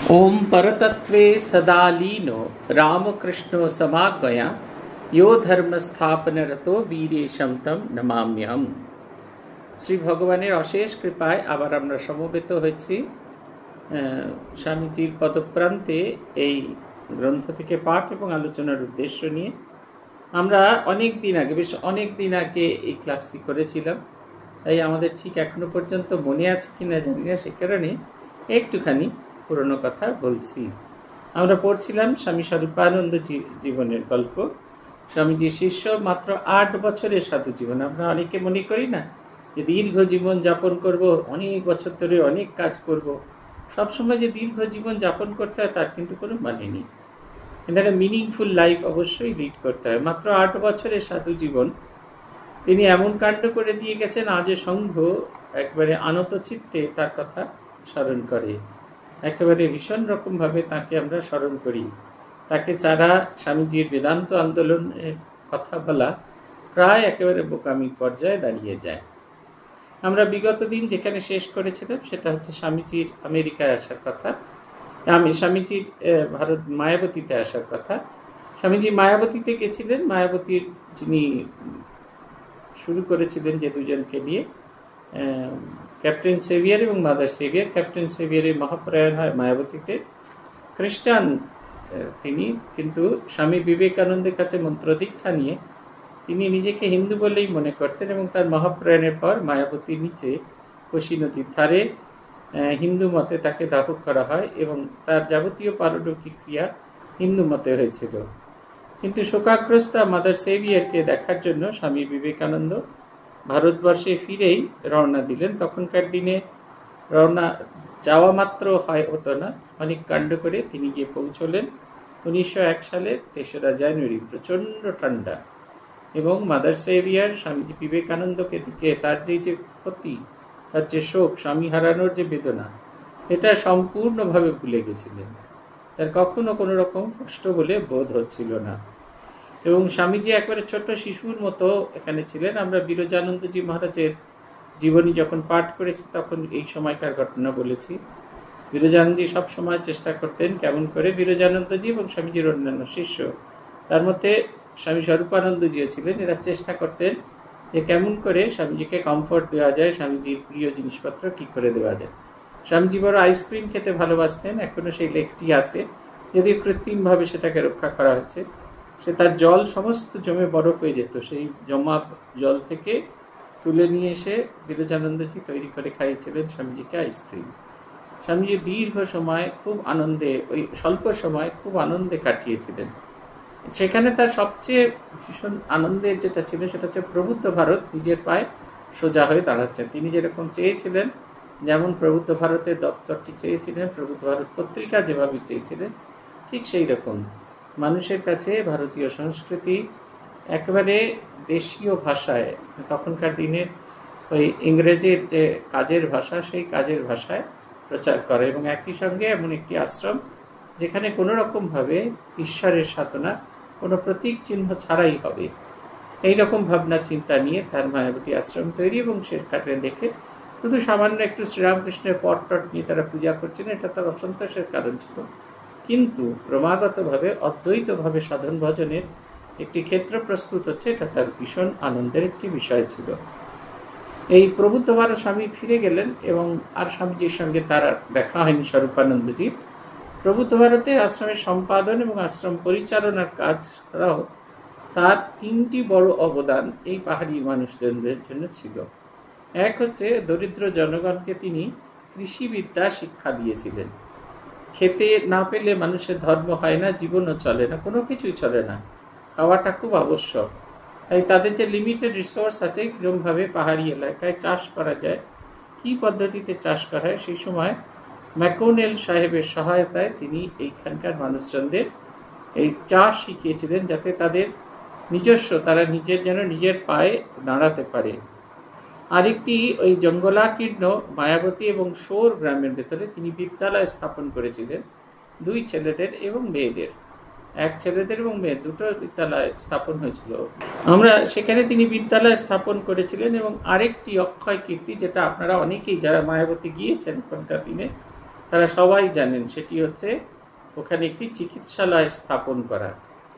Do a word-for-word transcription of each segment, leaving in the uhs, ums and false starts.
ओम परतत्वे सदा लीनो रामकृष्णो समागया यो धर्म स्थापन रतो वीरेशम तम नमाम्यहम। श्री भगवानेर अशेष कृपाय आबार आमरा समवेत हয়েছি स्वामीजीर पदप्रान्ते এই গ্রন্থ থেকে পাঠ এবং আলোচনার উদ্দেশ্য নিয়ে। আমরা অনেক দিন আগে বেশ অনেক দিন আগে এই ক্লাসটি করেছিলাম, তাই আমাদের ঠিক এখনো পর্যন্ত মনে আছে কিনা জানি না, সে কারণে একটুখানি পুরনো কথা বলছি। আমরা পড়ছিলাম স্বামী স্বরূপানন্দ জীবনের গল্প। স্বামীজির শিষ্য, মাত্র আট বছরের সাধু জীবন। আমরা অনেকে মনে করি না যে দীর্ঘ জীবন যাপন করব, অনেক বছর ধরে অনেক কাজ করব, সবসময় যে দীর্ঘ জীবন যাপন করতে হয় তার কিন্তু কোনো মানে নেই। কিন্তু একটা মিনিংফুল লাইফ অবশ্যই লিড করতে হয়। মাত্র আট বছরের সাধু জীবন তিনি এমন কাণ্ড করে দিয়ে গেছেন, আজও সংঘ একবারে আনত চিত্তে তার কথা স্মরণ করে, একেবারে ভীষণ রকমভাবে তাকে আমরা স্মরণ করি। তাকে ছাড়া স্বামীজির বেদান্ত আন্দোলনের কথা বলা প্রায় একেবারে বোকামি পর্যায়ে দাঁড়িয়ে যায়। আমরা বিগত দিন যেখানে শেষ করেছিলাম সেটা হচ্ছে স্বামীজির আমেরিকায় আসার কথা, আমি স্বামীজির ভারত মায়াবতীতে আসার কথা। স্বামীজি মায়াবতীতে গেছিলেন। মায়াবতীর যিনি শুরু করেছিলেন যে দুজনকে নিয়ে, ক্যাপ্টেন সেভিয়ার এবং মাদার সেভিয়ার। ক্যাপ্টেন সেভিয়ারের মহাপ্রয়াণ হয় মায়াবতীতে। খ্রিস্টান তিনি, কিন্তু স্বামী বিবেকানন্দের কাছে মন্ত্র দীক্ষা নিয়ে তিনি নিজেকে হিন্দু বলেই মনে করতেন এবং তার মহাপ্রয়াণের পর মায়াবতীর নিচে কোশি নদীর ধারে হিন্দু মতে তাকে দাহ করা হয় এবং তার যাবতীয় পারলৌকিক ক্রিয়া হিন্দু মতে হয়েছিল। কিন্তু শোকাগ্রস্তা মাদার সেভিয়ারকে দেখার জন্য স্বামী বিবেকানন্দ ভারতবর্ষে ফিরেই রওনা দিলেন। তখনকার দিনে রওনা যাওয়া মাত্র হয় হতো না, অনেক কাণ্ড করে তিনি গিয়ে পৌঁছলেন উনিশশো এক সালের তেসরা জানুয়ারি। প্রচণ্ড ঠান্ডা, এবং মাদার সেভিয়ার স্বামী বিবেকানন্দকে দিকে তার যে যে ক্ষতি, তার যে শোক, স্বামী হারানোর যে বেদনা, এটা সম্পূর্ণভাবে ভুলে গেছিলেন। তার কখনো কোনো রকম কষ্ট বলে বোধ হচ্ছিল না। এবং স্বামীজি একবারে ছোট্ট শিশুর মতো এখানে ছিলেন। আমরা বিরজানন্দজি মহারাজের জীবনী যখন পাঠ করেছি তখন এই সময়কার ঘটনা বলেছি। বিরজানন্দজি সব সময় চেষ্টা করতেন কেমন করে বিরজানন্দজি এবং স্বামীজির অন্যান্য শিষ্য, তার মধ্যে স্বামী স্বরূপানন্দজিও ছিলেন, এরা চেষ্টা করতেন যে কেমন করে স্বামীজিকে কমফোর্ট দেওয়া যায়, স্বামীজির প্রিয় জিনিসপত্র কী করে দেওয়া যায়। স্বামীজি বড় আইসক্রিম খেতে ভালোবাসতেন, এখনও সেই লেকটি আছে, যদিও কৃত্রিমভাবে সেটাকে রক্ষা করা হয়েছে। সে তার জল সমস্ত জমে বরফ হয়ে যেত, সেই জমা জল থেকে তুলে নিয়ে এসে বিরজানন্দজি তৈরি করে খাইয়েছিলেন স্বামীজিকে আইসক্রিম। স্বামীজি দীর্ঘ সময় খুব আনন্দে, ওই স্বল্প সময় খুব আনন্দে কাটিয়েছিলেন। সেখানে তার সবচেয়ে ভীষণ আনন্দের যেটা ছিল সেটা হচ্ছে প্রবুদ্ধ ভারত নিজের পায়ে সোজা হয়ে দাঁড়াচ্ছেন। তিনি যেরকম চেয়েছিলেন, যেমন প্রবুদ্ধ ভারতের দপ্তরটি চেয়েছিলেন, প্রবুদ্ধ ভারত পত্রিকা যেভাবে চেয়েছিলেন, ঠিক সেই রকম মানুষের কাছে ভারতীয় সংস্কৃতি একেবারে দেশীয় ভাষায়, তখনকার দিনের ওই ইংরেজির যে কাজের ভাষা, সেই কাজের ভাষায় প্রচার করে, এবং একই সঙ্গে এমন একটি আশ্রম যেখানে কোনো রকমভাবে ঈশ্বরের সাধনা কোনো প্রতীক চিহ্ন ছাড়াই হবে, এই রকম ভাবনা চিন্তা নিয়ে তার মায়াবতী আশ্রম তৈরি। এবং সেখানে দেখে শুধু সামান্য একটু শ্রীরামকৃষ্ণের পট টট নিয়ে তারা পূজা করছিলেন, এটা তার অসন্তোষের কারণ ছিল। কিন্তু ক্রমাগতভাবে অদ্বৈতভাবে সাধন ভজনের একটি ক্ষেত্র প্রস্তুত হচ্ছে, এটা তার ভীষণ আনন্দের একটি বিষয় ছিল। এই প্রবুদ্ধ ভারত স্বামী ফিরে গেলেন এবং আর স্বামীজির সঙ্গে তার দেখা হয়নি স্বরূপানন্দজির। প্রবুদ্ধ ভারতে আশ্রমের সম্পাদন এবং আশ্রম পরিচালনার কাজ করাও তার তিনটি বড় অবদান এই পাহাড়ি মানুষজনদের জন্য ছিল। এক হচ্ছে দরিদ্র জনগণকে তিনি কৃষিবিদ্যা শিক্ষা দিয়েছিলেন। খেতে না পেলে মানুষের ধর্ম হয় না, জীবনও চলে না, কোনো কিছুই চলে না, খাওয়াটা খুব আবশ্যক। তাই তাদের যে লিমিটেড রিসোর্স আছে, কীরকমভাবে পাহাড়ি এলাকায় চাষ করা যায়, কী পদ্ধতিতে চাষ করা হয়, সেই সময় ম্যাকোনেল সাহেবের সহায়তায় তিনি এইখানকার মানুষজনদের এই চাষ শিখিয়েছিলেন, যাতে তাদের নিজস্ব, তারা নিজের যেন নিজের পায়ে দাঁড়াতে পারে। আরেকটি ওই জঙ্গলাকীর্ণ মায়াবতী এবং সোর গ্রামের ভেতরে তিনি বিদ্যালয় স্থাপন করেছিলেন, দুই ছেলেদের এবং মেয়েদের, এক ছেলেদের এবং মেয়ে দুটো বিদ্যালয় স্থাপন হয়েছিল। আমরা সেখানে তিনি বিদ্যালয় স্থাপন করেছিলেন। এবং আরেকটি অক্ষয় কীর্তি, যেটা আপনারা অনেকেই যারা মায়াবতী গিয়েছেন এখনকার দিনে তারা সবাই জানেন, সেটি হচ্ছে ওখানে একটি চিকিৎসালয় স্থাপন করা।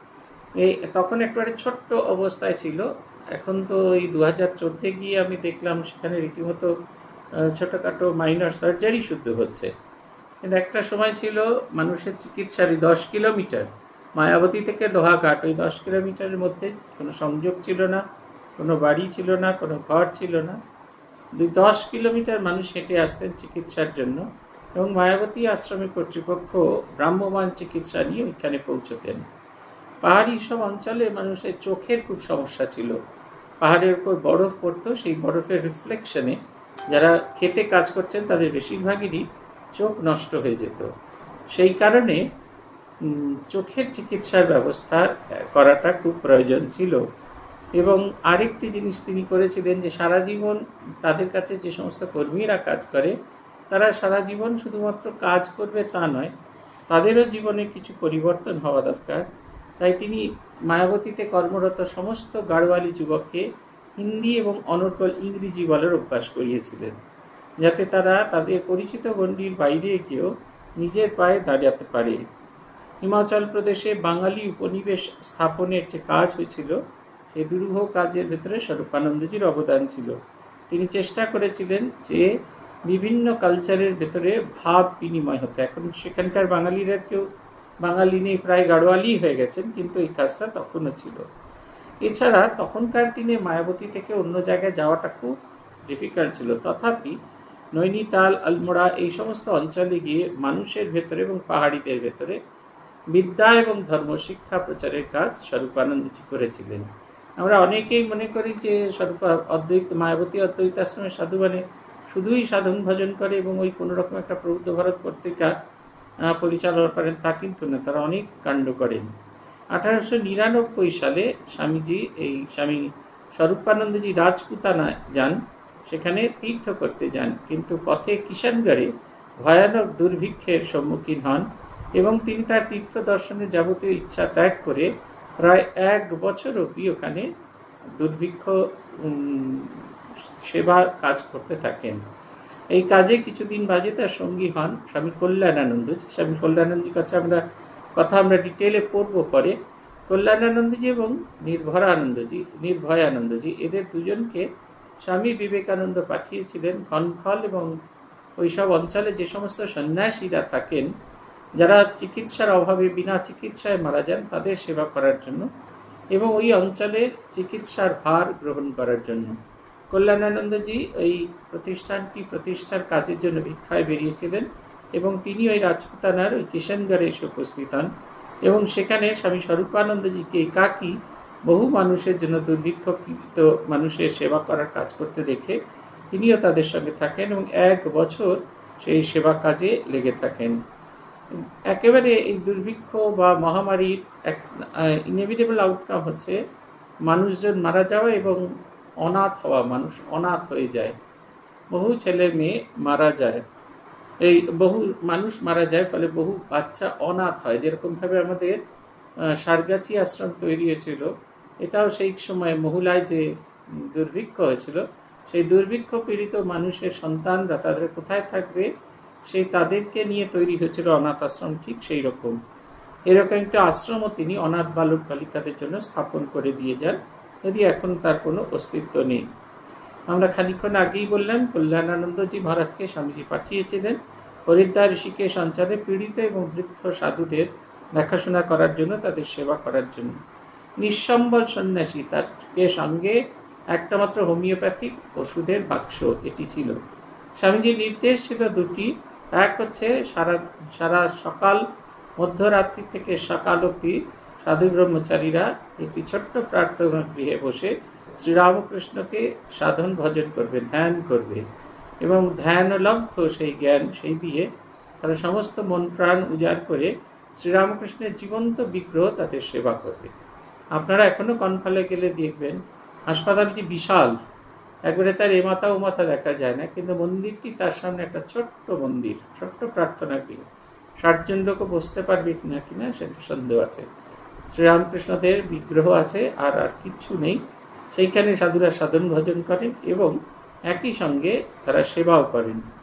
এই তখন একবারে ছোট্ট অবস্থায় ছিল। এখন তো এই দু হাজার চোদ্দে গিয়ে আমি দেখলাম সেখানে রীতিমতো ছোটোখাটো মাইনর সার্জারি শুদ্ধ হচ্ছে। কিন্তু একটা সময় ছিল মানুষের চিকিৎসারই দশ কিলোমিটার মায়াবতী থেকে লোহাঘাট, ওই দশ কিলোমিটারের মধ্যে কোনো সংযোগ ছিল না, কোনো বাড়ি ছিল না, কোনো ঘর ছিল না। দুই দশ কিলোমিটার মানুষ হেঁটে আসতেন চিকিৎসার জন্য, এবং মায়াবতী আশ্রমের কর্তৃপক্ষ ভ্রাম্যমাণ চিকিৎসা নিয়ে ওইখানে পৌঁছতেন। পাহাড়ি সব অঞ্চলে মানুষের চোখের খুব সমস্যা ছিল। পাহাড়ের উপর বরফ পড়তো, সেই বরফের রিফ্লেকশনে যারা খেতে কাজ করছেন তাদের বেশিরভাগেরই চোখ নষ্ট হয়ে যেত। সেই কারণে চোখের চিকিৎসার ব্যবস্থা করাটা খুব প্রয়োজন ছিল। এবং আরেকটি জিনিস তিনি করেছিলেন যে সারা জীবন তাদের কাছে যে সমস্ত কর্মীরা কাজ করে তারা সারা জীবন শুধুমাত্র কাজ করবে তা নয়, তাদেরও জীবনে কিছু পরিবর্তন হওয়া দরকার। তাই তিনি মায়াবতীতে কর্মরত সমস্ত গাড়োয়ালি যুবককে হিন্দি এবং অনর্গল ইংরেজি বলার অভ্যাস করিয়েছিলেন, যাতে তারা তাদের পরিচিত গণ্ডির বাইরে গিয়েও নিজের পায়ে দাঁড়াতে পারে। হিমাচল প্রদেশে বাঙালি উপনিবেশ স্থাপনের যে কাজ হয়েছিল সেই দুরূহ কাজের ভেতরে স্বরূপানন্দজির অবদান ছিল। তিনি চেষ্টা করেছিলেন যে বিভিন্ন কালচারের ভেতরে ভাব বিনিময় হতো। এখন সেখানকার বাঙালিরা কেউ বাঙালি নেই, প্রায় গাড়োয়ালি হয়ে গেছেন, কিন্তু এই কাজটা তখনও ছিল। এছাড়া তখনকার দিনে মায়াবতী থেকে অন্য জায়গায় যাওয়াটা খুব ডিফিকাল্ট ছিল। তথাপি নৈনিতাল, আলমোড়া এই সমস্ত অঞ্চলে গিয়ে মানুষের ভেতরে এবং পাহাড়িদের ভেতরে বিদ্যা এবং ধর্ম শিক্ষা প্রচারের কাজ স্বরূপানন্দজি করেছিলেন। আমরা অনেকেই মনে করি যে স্বরূপা অদ্বৈত মায়াবতী অদ্বৈত আশ্রমের সাধু মানে শুধুই সাধন ভজন করে এবং ওই কোনো রকম একটা প্রবুদ্ধ ভারত পত্রিকা পরিচালনা করেন, তা কিন্তু না। তারা অনেক কাণ্ড করেন। আঠারোশো নিরানব্বই সালে স্বামীজি এই স্বামী স্বরূপানন্দজি রাজপুতানা যান, সেখানে তীর্থ করতে যান, কিন্তু পথে কিষানগড়ে ভয়ানক দুর্ভিক্ষের সম্মুখীন হন এবং তিনি তার তীর্থ দর্শনের যাবতীয় ইচ্ছা ত্যাগ করে প্রায় এক বছর অবধি ওখানে দুর্ভিক্ষ সেবার কাজ করতে থাকেন। এই কাজে কিছুদিন বাদে তার সঙ্গী হন স্বামী কল্যাণানন্দজি। স্বামী কল্যাণানন্দজির কাছে আমরা কথা আমরা ডিটেলে পড়ব পরে। কল্যাণানন্দজি এবং নির্ভরানন্দজি নির্ভয়ানন্দজি এদের দুজনকে স্বামী বিবেকানন্দ পাঠিয়েছিলেন কনখল এবং ওইসব অঞ্চলে যে সমস্ত সন্ন্যাসীরা থাকেন যারা চিকিৎসার অভাবে বিনা চিকিৎসায় মারা যান তাদের সেবা করার জন্য এবং ওই অঞ্চলের চিকিৎসার ভার গ্রহণ করার জন্য। কল্যাণানন্দজি ওই প্রতিষ্ঠানটি প্রতিষ্ঠার কাজের জন্য ভিক্ষায় বেরিয়েছিলেন এবং তিনি ওই রাজপুতানার ওই কিষানগড়ে এসে উপস্থিত হন এবং সেখানে স্বামী স্বরূপানন্দজিকে একাকী বহু মানুষের জন্য দুর্ভিক্ষিত মানুষের সেবা করার কাজ করতে দেখে তিনিও তাদের সঙ্গে থাকেন এবং এক বছর সেই সেবা কাজে লেগে থাকেন। একেবারে এই দুর্ভিক্ষ বা মহামারীর এক ইনএভিটেবল আউটকাম হচ্ছে মানুষজন মারা যাওয়া এবং অনাথ হওয়া, মানুষ অনাথ হয়ে যায়, বহু ছেলে মেয়ে মারা যায়, এই বহু মানুষ মারা যায়, ফলে বহু বাচ্চা অনাথ হয়। যেরকমভাবে আমাদের সারগাছি আশ্রম তৈরি হয়েছিল, এটাও সেই সময় মহুলায় যে দুর্ভিক্ষ হয়েছিল সেই দুর্ভিক্ষ পীড়িত মানুষের সন্তানরা তাদের কোথায় থাকবে সেই তাদেরকে নিয়ে তৈরি হয়েছিল অনাথ আশ্রম। ঠিক সেই রকম এরকম একটা আশ্রমও তিনি অনাথ বালক বালিকাদের জন্য স্থাপন করে দিয়ে যান, যদি এখন তার কোনো অস্তিত্ব নেই। আমরা খানিকক্ষণ আগেই বললাম কল্যাণানন্দজি মহারাজকে স্বামীজি পাঠিয়েছিলেন হরিদ্বার ঋষিকেশ অঞ্চলে পীড়িত এবং বৃদ্ধ সাধুদের দেখাশোনা করার জন্য, তাদের সেবা করার জন্য। নিঃসম্বল সন্ন্যাসী, তার সঙ্গে একটা মাত্র হোমিওপ্যাথিক ওষুধের বাক্স এটি ছিল। স্বামীজির নির্দেশ ছিল দুটি, এক হচ্ছে সারা সারা সকাল মধ্যরাত্রি থেকে সকাল অবধি সাধু ব্রহ্মচারীরা একটি ছোট্ট প্রার্থনা গৃহে বসে শ্রীরামকৃষ্ণকে সাধন ভজন করবে, ধ্যান করবে এবং ধ্যানলব্ধ সেই জ্ঞান সেই দিয়ে তারা সমস্ত মন প্রাণ উজাড় করে শ্রীরামকৃষ্ণের জীবন্ত বিগ্রহ তাদের সেবা করবে। আপনারা এখনো কনফলে গেলে দেখবেন হাসপাতালটি বিশাল, একবারে তার এ মাথা ও মাথা দেখা যায় না, কিন্তু মন্দিরটি তার সামনে একটা ছোট্ট মন্দির, ছোট্ট প্রার্থনা গৃহ, ষাটজন লোকও বসতে পারবে কিনা কিনা সেটা সন্দেহ আছে। শ্রীরামকৃষ্ণদের বিগ্রহ আছে, আর আর কিচ্ছু নেই। সেইখানে সাধুরা সাধন ভজন করেন এবং একই সঙ্গে তারা সেবাও করেন।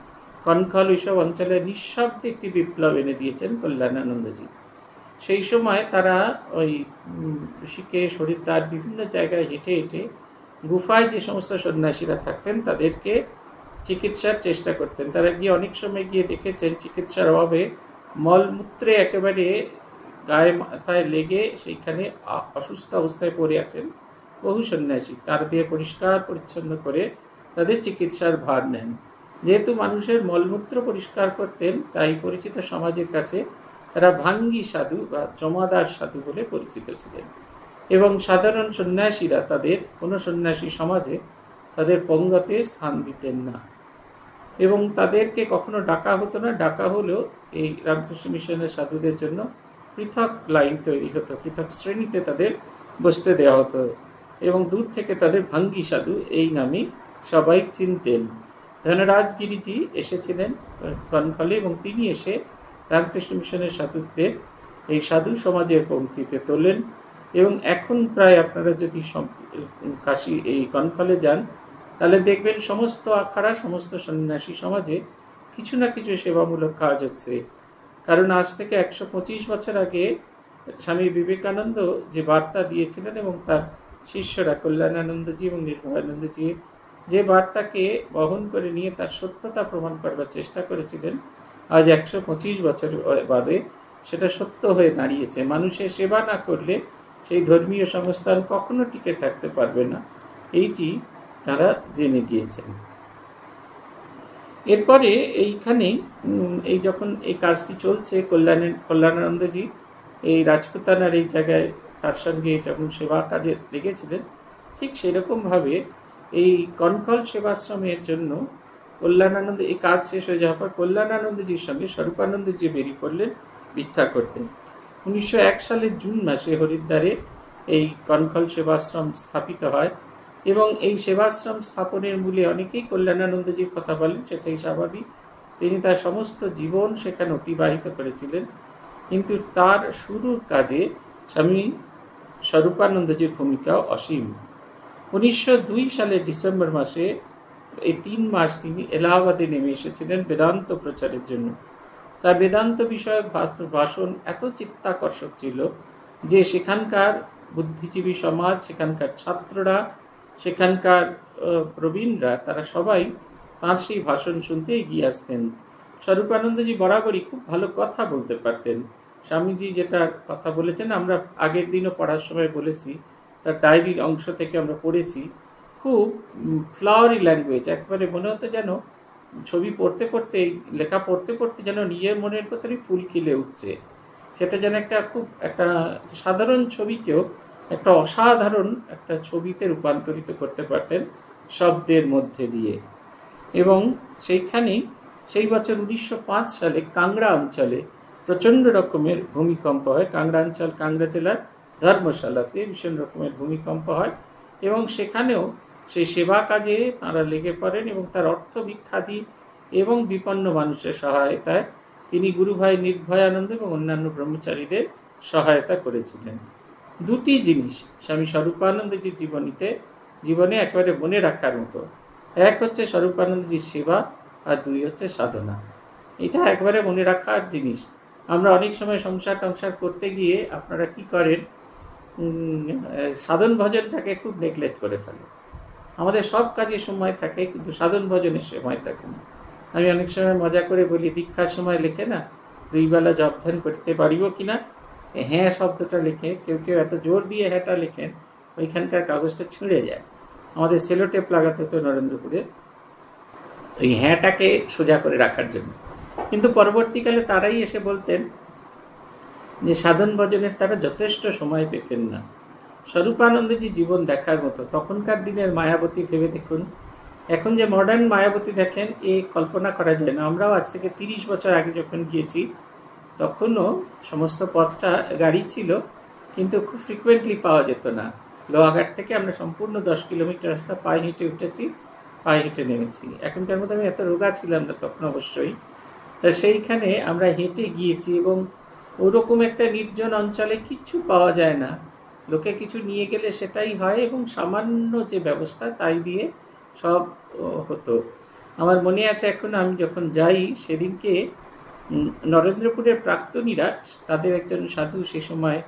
কনখল এইসব অঞ্চলে নিঃশব্দে একটি বিপ্লব এনে দিয়েছেন কল্যাণানন্দজি। সেই সময় তারা ওই ঋষিকেশ, হরিদ্বার বিভিন্ন জায়গায় হেঁটে হেঁটে গুফায় যে সমস্ত সন্ন্যাসীরা থাকতেন তাদেরকে চিকিৎসার চেষ্টা করতেন। তারা গিয়ে অনেক সময় গিয়ে দেখেছেন চিকিৎসার অভাবে মলমূত্রে একেবারে গায়ে মাথায় লেগে সেইখানে অসুস্থ অবস্থায় পড়ে আছেন বহু সন্ন্যাসী। তার দিয়ে পরিষ্কার পরিচ্ছন্ন করে তাদের চিকিৎসার ভার নেন। যেহেতু মানুষের মলমূত্র পরিষ্কার করতেন, তাই পরিচিত সমাজের কাছে তারা ভাঙ্গি সাধু বা জমাদার সাধু বলে পরিচিত ছিলেন। এবং সাধারণ সন্ন্যাসীরা তাদের কোনো সন্ন্যাসী সমাজে তাদের পঙ্গতে স্থান দিতেন না এবং তাদেরকে কখনো ডাকা হতো না। ডাকা হলেও এই রামকৃষ্ণ মিশনের সাধুদের জন্য পৃথক লাইন তৈরি হতো, পৃথক শ্রেণীতে তাদের বসতে দেওয়া হতো এবং দূর থেকে তাদের ভাঙ্গি সাধু এই নামে সবাই চিনতেন। ধনরাজ গিরিজি এসেছিলেন কনখলে এবং তিনি এসে রামকৃষ্ণ মিশনের সাধুদের এই সাধু সমাজের পঙ্ক্তিতে তোলেন এবং এখন প্রায় আপনারা যদি কাশী এই কনখলে যান তাহলে দেখবেন সমস্ত আখাড়া, সমস্ত সন্ন্যাসী সমাজে কিছু না কিছু সেবামূলক কাজ হচ্ছে। কারণ আজ থেকে একশো পঁচিশ বছর আগে স্বামী বিবেকানন্দ যে বার্তা দিয়েছিলেন এবং তার শিষ্যরা কল্যাণানন্দজি এবং নির্ভয়ানন্দজি যে বার্তাকে বহন করে নিয়ে তার সত্যতা প্রমাণ করবার চেষ্টা করেছিলেন, আজ একশো পঁচিশ বছর বাদে সেটা সত্য হয়ে দাঁড়িয়েছে। মানুষের সেবা না করলে সেই ধর্মীয় সংস্থান কখনো টিকে থাকতে পারবে না, এইটি তারা জেনে গিয়েছেন। এরপরে এইখানে এই যখন এই কাজটি চলছে, কল্যাণ কল্যাণানন্দজি এই রাজপুতানার এই জায়গায় তার সঙ্গে যখন সেবা কাজে লেগেছিলেন, ঠিক সেরকমভাবে এই কনখল সেবাশ্রমের জন্য কল্যাণানন্দ এই কাজ শেষ হয়ে যাওয়ার পর কল্যাণানন্দজির সঙ্গে স্বরূপানন্দজি বেরিয়ে পড়লেন ভিক্ষা করতে। উনিশশো এক সালের জুন মাসে হরিদ্বারে এই কনখল সেবাশ্রম স্থাপিত হয় এবং এই সেবাশ্রম স্থাপনের মূলে অনেকেই কল্যাণানন্দজির কথা বলেন, সেটাই স্বাভাবিক। তিনি তার সমস্ত জীবন সেখানে অতিবাহিত করেছিলেন, কিন্তু তার শুরুর কাজে স্বামী স্বরূপানন্দজির ভূমিকাও অসীম। উনিশশো দুই সালের ডিসেম্বর মাসে এই তিন মাস তিনি এলাহাবাদে নেমে এসেছিলেন বেদান্ত প্রচারের জন্য। তার বেদান্ত বিষয়ক ভাষণ এত চিত্তাকর্ষক ছিল যে সেখানকার বুদ্ধিজীবী সমাজ, সেখানকার ছাত্ররা, সেখানকার প্রবীণরা তারা সবাই তার সেই ভাষণ শুনতে এগিয়ে আসতেন। স্বরূপানন্দজি বরাবরই খুব ভালো কথা বলতে পারতেন। স্বামীজি যেটা কথা বলেছেন আমরা আগের দিনও পড়ার সময় বলেছি, তার ডায়েরির অংশ থেকে আমরা পড়েছি, খুব ফ্লাওয়ারি ল্যাঙ্গুয়েজ, একবারে মনে হতো যেন ছবি পড়তে পড়তে, লেখা পড়তে পড়তে যেন নিজের মনের ভেতরেই ফুল খিলে উঠছে। সেটা যেন একটা খুব একটা সাধারণ ছবিকেও একটা অসাধারণ একটা ছবিতে রূপান্তরিত করতে পারতেন শব্দের মধ্যে দিয়ে। এবং সেইখানেই সেই বছর উনিশশো পাঁচ সালে কাংড়া অঞ্চলে প্রচণ্ড রকমের ভূমিকম্প হয়। কাংড়া অঞ্চল কাংড়া জেলার ধর্মশালাতে ভীষণ রকমের ভূমিকম্প হয় এবং সেখানেও সেই সেবা কাজে তাঁরা লেগে পড়েন এবং তার অর্থ ভিক্ষাদি এবং বিপন্ন মানুষের সহায়তায় তিনি গুরুভাই নির্ভয়ানন্দ এবং অন্যান্য ব্রহ্মচারীদের সহায়তা করেছিলেন। দুটি জিনিস স্বামী স্বরূপানন্দজির জীবনীতে জীবনে একেবারে মনে রাখার মতো, এক হচ্ছে স্বরূপানন্দজির সেবা আর দুই হচ্ছে সাধনা। এটা একবারে মনে রাখার জিনিস। আমরা অনেক সময় সংসার টংসার করতে গিয়ে আপনারা কি করেন, সাধন ভজনটাকে খুব নেগলেক্ট করে ফেলে। আমাদের সব কাজে সময় থাকে কিন্তু সাধন ভজনের সময় থাকে না। আমি অনেক সময় মজা করে বলি, দীক্ষার সময় লেখে না দুই বেলা জপ ধ্যান করতে পারিব কিনা, হ্যাঁ শব্দটা লিখে কেউ কেউ এত জোর দিয়ে হ্যাঁটা লেখেন ওইখানকার কাগজটা ছিঁড়ে যায়। আমাদের সেলোটেপ লাগাতে হতো নরেন্দ্রপুরে ওই হ্যাঁটাকে সোজা করে রাখার জন্য। কিন্তু পরবর্তীকালে তারাই এসে বলতেন যে সাধন ভজনের তারা যথেষ্ট সময় পেতেন না। স্বরূপানন্দজি জীবন দেখার মতো। তখনকার দিনের মায়াবতী ভেবে দেখুন, এখন যে মডার্ন মায়াবতী দেখেন এ কল্পনা করা যায় না। আমরাও আজ থেকে তিরিশ বছর আগে যখন গিয়েছি তখনও সমস্ত পথটা গাড়ি ছিল কিন্তু খুব ফ্রিকুয়েন্টলি পাওয়া যেত না। লোহাঘাট থেকে আমরা সম্পূর্ণ দশ কিলোমিটার রাস্তা পায়ে হেঁটে উঠেছি, পায়ে হেঁটে নেমেছি। এখনকার মতো আমি এত রোগা ছিলাম না তখন অবশ্যই। তা সেইখানে আমরা হেঁটে গিয়েছি এবং ওরকম একটা নির্জন অঞ্চলে কিচ্ছু পাওয়া যায় না। লোকে কিছু নিয়ে গেলে সেটাই হয় এবং সামান্য যে ব্যবস্থা তাই দিয়ে সব হতো। আমার মনে আছে এখন আমি যখন যাই সেদিনকে নরেন্দ্রপুরের প্রাক্তনীরা, তাদের একজন সাধু সে সময়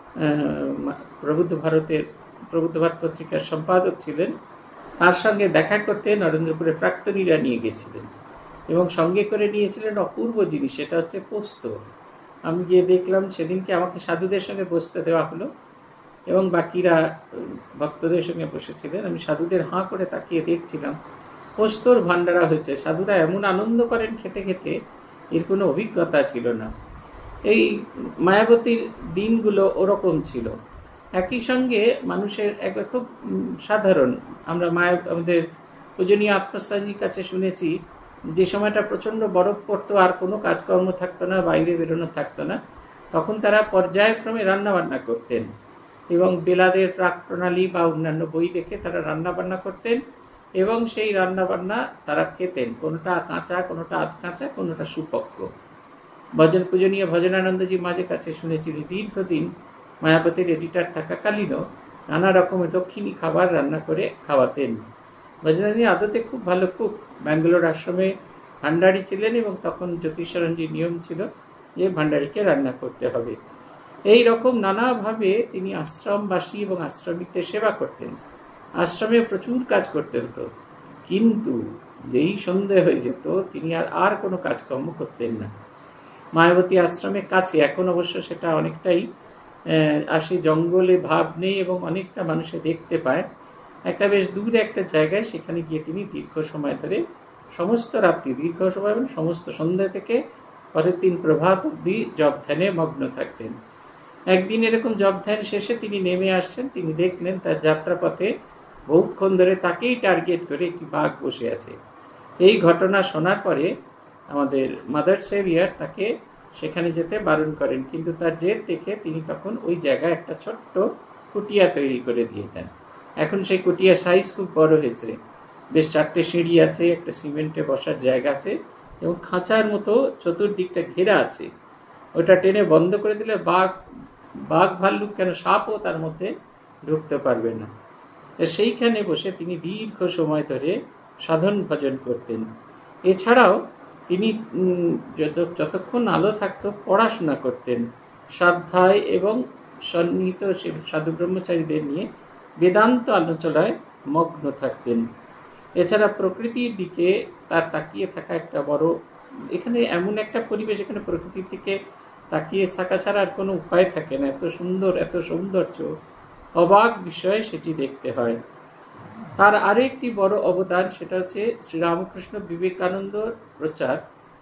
প্রবুদ্ধ ভারতের প্রবুদ্ধ ভারত পত্রিকার সম্পাদক ছিলেন, তার সঙ্গে দেখা করতে নরেন্দ্রপুরের প্রাক্তনীরা নিয়ে গেছিলেন এবং সঙ্গে করে নিয়েছিলেন অপূর্ব জিনিস, সেটা হচ্ছে পোস্ত। আমি গিয়ে দেখলাম সেদিনকে আমাকে সাধুদের সঙ্গে বসতে দেওয়া হলো এবং বাকিরা ভক্তদের সঙ্গে বসেছিলেন। আমি সাধুদের হাঁ করে তাকিয়ে দেখছিলাম, পোস্তর ভান্ডারা হয়েছে। সাধুরা এমন আনন্দ করেন খেতে খেতে, এর কোনো অভিজ্ঞতা ছিল না। এই মায়াবতীর দিনগুলো ওরকম ছিল। একই সঙ্গে মানুষের এক খুব সাধারণ, আমরা মায়া আমাদের পূজনীয় আত্মস্থানীর কাছে শুনেছি যে সময়টা প্রচণ্ড বরফ পড়তো, আর কোনো কাজকর্ম থাকতো না, বাইরে বেরোনো থাকতো না, তখন তারা পর্যায়ক্রমে রান্নাবান্না করতেন এবং বেলাদের প্রাক প্রণালী বা অন্যান্য বই দেখে তারা রান্নাবান্না করতেন এবং সেই রান্নাবান্না তারা খেতেন, কোনোটা কাঁচা, কোনোটা আধ কাঁচা, কোনোটা সুপক্ক। ভজন পূজনীয় ভজনানন্দজি মাঝে কাছে শুনেছিল দীর্ঘদিন মায়াবতীর এডিটার থাকাকালীনও নানা রকমের দক্ষিণী খাবার রান্না করে খাওয়াতেন। ভজনানন্দজি আদতে খুব ভালো কুক, ব্যাঙ্গালোর আশ্রমে ভান্ডারী ছিলেন এবং তখন জ্যোতিষরঞ্জির নিয়ম ছিল যে ভান্ডারীকে রান্না করতে হবে। এই রকম নানাভাবে তিনি আশ্রমবাসী এবং আশ্রমিকদের সেবা করতেন। আশ্রমে প্রচুর কাজ করতে হতো, কিন্তু যেই সন্দেহ হয়ে যেত তিনি আর আর কোনো কাজকর্ম করতেন না। মায়াবতী আশ্রমের কাছে, এখন অবশ্য সেটা অনেকটাই আসে, জঙ্গলে ভাব নেই এবং অনেকটা মানুষে দেখতে পায়, একটা বেশ দূরে একটা জায়গায়, সেখানে গিয়ে তিনি দীর্ঘ সময় ধরে সমস্ত রাত্রি, দীর্ঘ সময় মানে সমস্ত সন্ধ্যা থেকে পরের দিন প্রভাত অবধি জপ ধ্যানে মগ্ন থাকতেন। একদিন এরকম জপ ধ্যান শেষে তিনি নেমে আসছেন, তিনি দেখলেন তার যাত্রাপথে বহুক্ষণ ধরে তাকেই টার্গেট করে একটি বাঘ বসে আছে। এই ঘটনা শোনার পরে আমাদের মাদার সেভিয়ার তাকে সেখানে যেতে বারণ করেন, কিন্তু তার জেদ দেখে তিনি তখন ওই জায়গায় একটা ছোট্ট কুটিয়া তৈরি করে দিয়ে দেন। এখন সেই কুটিয়া সাইজ খুব বড় হয়েছে, বেশ চারটে সিঁড়ি আছে, একটা সিমেন্টে বসার জায়গা আছে এবং খাঁচার মতো চতুর্দিকটা ঘেরা আছে। ওটা টেনে বন্ধ করে দিলে বাঘ বাঘ ভাল্লুক কেন সাপও তার মধ্যে ঢুকতে পারবে না। সেইখানে বসে তিনি দীর্ঘ সময় ধরে সাধন ভজন করতেন। এছাড়াও তিনি যতক্ষণ আলো থাকতো পড়াশোনা করতেন, সাধ্যায় এবং সন্নিহিত সাধু ব্রহ্মচারীদের নিয়ে বেদান্ত আলোচনায় মগ্ন থাকতেন। এছাড়া প্রকৃতির দিকে তার তাকিয়ে থাকা একটা বড়, এখানে এমন একটা পরিবেশ, এখানে প্রকৃতির দিকে তাকিয়ে থাকা ছাড়া আর কোনো উপায় থাকে না। এত সুন্দর, এত সৌন্দর্য, অবাক বিষয় সেটি দেখতে হয়। তার আরও একটি বড় অবদান, সেটা হচ্ছে শ্রীরামকৃষ্ণ বিবেকানন্দ প্রচার।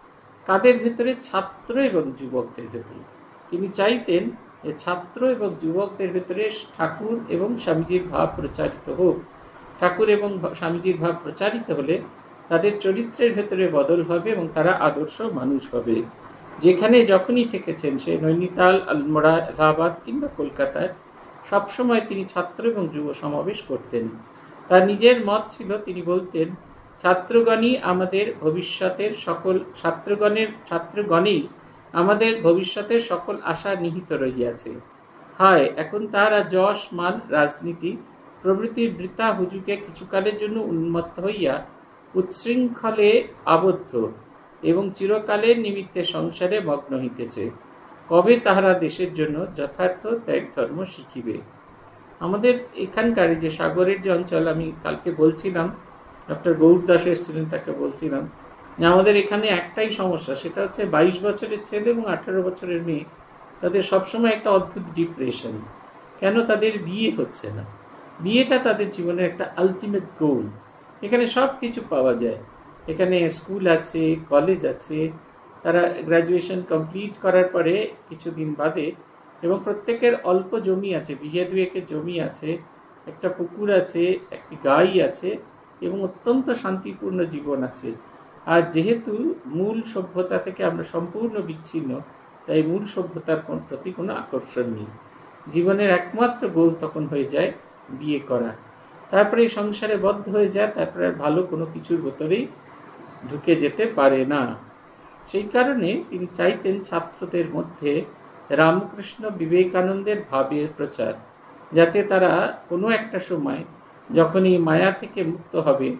কাদের ভেতরে? ছাত্র এবং যুবকদের ভেতরে। তিনি চাইতেন যে ছাত্র এবং যুবকদের ভেতরে ঠাকুর এবং স্বামীজির ভাব প্রচারিত হোক। ঠাকুর এবং স্বামীজির ভাব প্রচারিত হলে তাদের চরিত্রের ভেতরে বদল হবে এবং তারা আদর্শ মানুষ হবে। যেখানে যখনই থেকেছেন, সে নৈনিতাল, আলমোড়া, এলাহাবাদ কিংবা কলকাতায়, সবসময় তিনি ছাত্র এবং যুব সমাবেশ করতেন। তার নিজের মত ছিল, তিনি বলতেন, ছাত্রগণই আমাদের ভবিষ্যতের সকল ছাত্রগণের ছাত্রগণেই আমাদের ভবিষ্যতের সকল আশা নিহিত রহিয়াছে। হায়, এখন তাহারা যশ, মান, রাজনীতি প্রভৃতির বৃথা হুজুকে কিছুকালের জন্য উন্মত্ত হইয়া উচ্ছৃঙ্খলে আবদ্ধ এবং চিরকালের নিমিত্তে সংসারে মগ্ন হইতেছে। কবে তাহারা দেশের জন্য যথার্থ ত্যাগ ধর্ম শিখিবে? আমাদের এখানকার যে সাগরের যে অঞ্চল, আমি কালকে বলছিলাম, ডক্টর গৌর দাস এসেছিলেন, তাকে বলছিলাম যে আমাদের এখানে একটাই সমস্যা, সেটা হচ্ছে বাইশ বছরের ছেলে এবং আঠারো বছরের মেয়ে, তাদের সবসময় একটা অদ্ভুত ডিপ্রেশন। কেন? তাদের বিয়ে হচ্ছে না। বিয়েটা তাদের জীবনের একটা আলটিমেট গোল। এখানে সব কিছু পাওয়া যায়, এখানে স্কুল আছে, কলেজ আছে, তারা গ্র্যাজুয়েশন কমপ্লিট করার পরে কিছুদিন বাদে, এবং প্রত্যেকের অল্প জমি আছে, বিঘে দুয়েকের জমি আছে, একটা পুকুর আছে, একটি গাই আছে এবং অত্যন্ত শান্তিপূর্ণ জীবন আছে। আর যেহেতু মূল সভ্যতা থেকে আমরা সম্পূর্ণ বিচ্ছিন্ন, তাই মূল সভ্যতার প্রতি কোনো আকর্ষণ নেই। জীবনের একমাত্র গোল তখন হয়ে যায় বিয়ে করা, তারপরে এই সংসারে বদ্ধ হয়ে যায়, তারপরে আর ভালো কোনো কিছুর ভেতরেই ঢুকে যেতে পারে না। সেই কারণে তিনি চাইতেন ছাত্রদের মধ্যে রামকৃষ্ণ বিবেকানন্দের ভাবের প্রচার, যাতে তারা কোনো একটা সময় যখন এই মায়া থেকে মুক্ত হবে,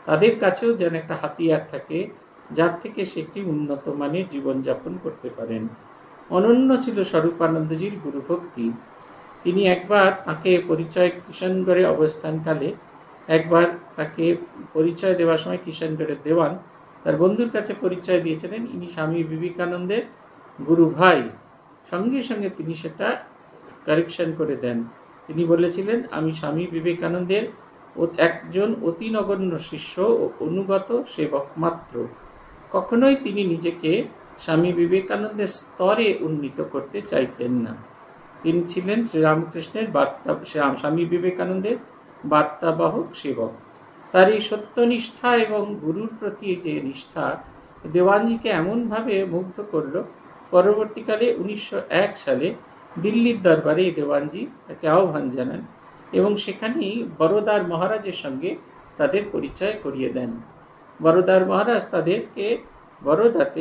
তাদের কাছেও যেন একটা হাতিয়ার থাকে, যার থেকে সে একটি উন্নত মানের জীবনযাপন করতে পারেন। অনন্য ছিল স্বরূপানন্দজির গুরুভক্তি। তিনি একবার তাকে পরিচয় কিষানগড়ে অবস্থানকালে একবার তাকে পরিচয় দেওয়ার সময় কিষানগড়ের দেওয়ান তার বন্ধুর কাছে পরিচয় দিয়েছিলেন ইনি স্বামী বিবেকানন্দের গুরু ভাই। সঙ্গে সঙ্গে তিনি সেটা কারেকশন করে দেন। তিনি বলেছিলেন, আমি স্বামী বিবেকানন্দের একজন অতি নগণ্য শিষ্য ও অনুগত সেবক মাত্র। কখনোই তিনি নিজেকে স্বামী বিবেকানন্দের স্তরে উন্নীত করতে চাইতেন না। তিনি ছিলেন শ্রীরামকৃষ্ণের বার্তা স্বামী বিবেকানন্দের বার্তাবাহক সেবক। তার এই সত্যনিষ্ঠা এবং গুরুর প্রতি যে নিষ্ঠা দেওয়ানজিকে এমনভাবে মুগ্ধ করল, পরবর্তীকালে উনিশশো এক সালে দিল্লির দরবারে দেওয়ানজি তাকে আহ্বান জানান এবং সেখানেই বরোদার মহারাজের সঙ্গে তাদের পরিচয় করিয়ে দেন। বরোদার মহারাজ তাদেরকে বরোদাতে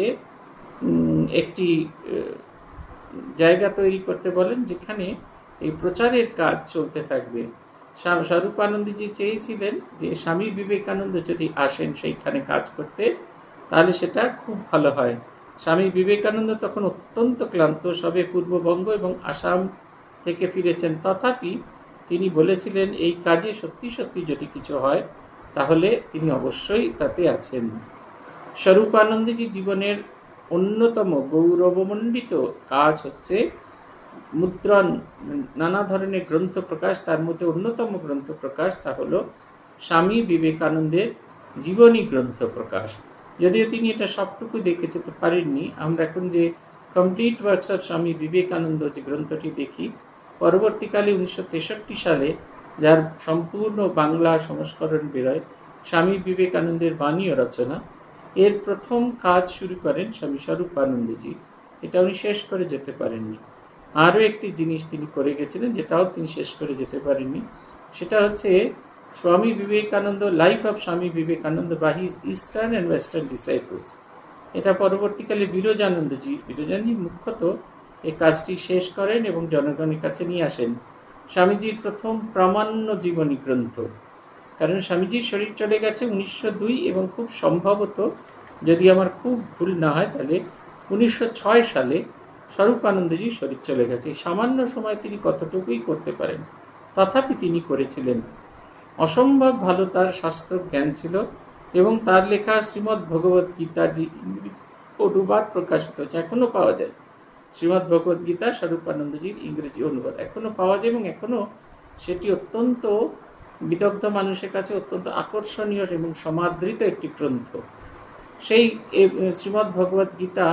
একটি জায়গা তৈরি করতে বলেন, যেখানে এই প্রচারের কাজ চলতে থাকবে। স্বরূপানন্দজি চেয়েছিলেন যে স্বামী বিবেকানন্দ যদি আসেন সেইখানে কাজ করতে, তাহলে সেটা খুব ভালো হয়। স্বামী বিবেকানন্দ তখন অত্যন্ত ক্লান্ত, সবে পূর্ববঙ্গ এবং আসাম থেকে ফিরেছেন। তথাপি তিনি বলেছিলেন, এই কাজে সত্যি সত্যি যদি কিছু হয় তাহলে তিনি অবশ্যই তাতে আছেন। স্বরূপানন্দজি জীবনের অন্যতম গৌরবমণ্ডিত কাজ হচ্ছে মুদ্রণ, নানা ধরনের গ্রন্থ প্রকাশ। তার মধ্যে অন্যতম গ্রন্থ প্রকাশ তা হলো স্বামী বিবেকানন্দের জীবনী গ্রন্থ প্রকাশ। যদিও তিনি এটা সবটুকু দেখে যেতে পারেননি, আমরা এখন যে complete works of Swami Vivekananda যে গ্রন্থটি দেখি, পরবর্তীকালে উনিশশো তেষট্টি সালে যার সম্পূর্ণ বাংলা সংস্করণ বেরোয়, স্বামী বিবেকানন্দের বাণী ও রচনা, এর প্রথম কাজ শুরু করেন স্বামী স্বরূপানন্দজি। এটা উনি শেষ করে যেতে পারেননি। আরও একটি জিনিস তিনি করে গেছিলেন, যেটাও তিনি শেষ করে যেতে পারেননি, সেটা হচ্ছে স্বামী বিবেকানন্দ, লাইফ অফ স্বামী বিবেকানন্দ বা his eastern and western disciples. এটা পরবর্তীকালে বিরজানন্দজি বিরজানন্দজি মুখ্যত এই কাজটি শেষ করেন এবং জনগণের কাছে নিয়ে আসেন। স্বামীজির প্রথম প্রামাণ্য জীবনী গ্রন্থ, কারণ স্বামীজির শরীর চলে গেছে উনিশশো দুই এবং খুব সম্ভবত, যদি আমার খুব ভুল না হয়, তাহলে উনিশশো ছয় সালে স্বরূপানন্দজির শরীর চলে গেছে। সামান্য সময় তিনি কতটুকুই করতে পারেন, তথাপি তিনি করেছিলেন। অসম্ভব ভালো তার শাস্ত্র জ্ঞান ছিল এবং তার লেখা শ্রীমদ্ ভগবত গীতা যে ইংরেজি অনুবাদ প্রকাশিত হচ্ছে, এখনও পাওয়া যায়। শ্রীমদ্ ভগবত গীতা স্বরূপানন্দজির ইংরেজি অনুবাদ এখনও পাওয়া যায় এবং এখনও সেটি অত্যন্ত বিদগ্ধ মানুষের কাছে অত্যন্ত আকর্ষণীয় এবং সমাদৃত একটি গ্রন্থ। সেই শ্রীমদ্ ভগবত গীতা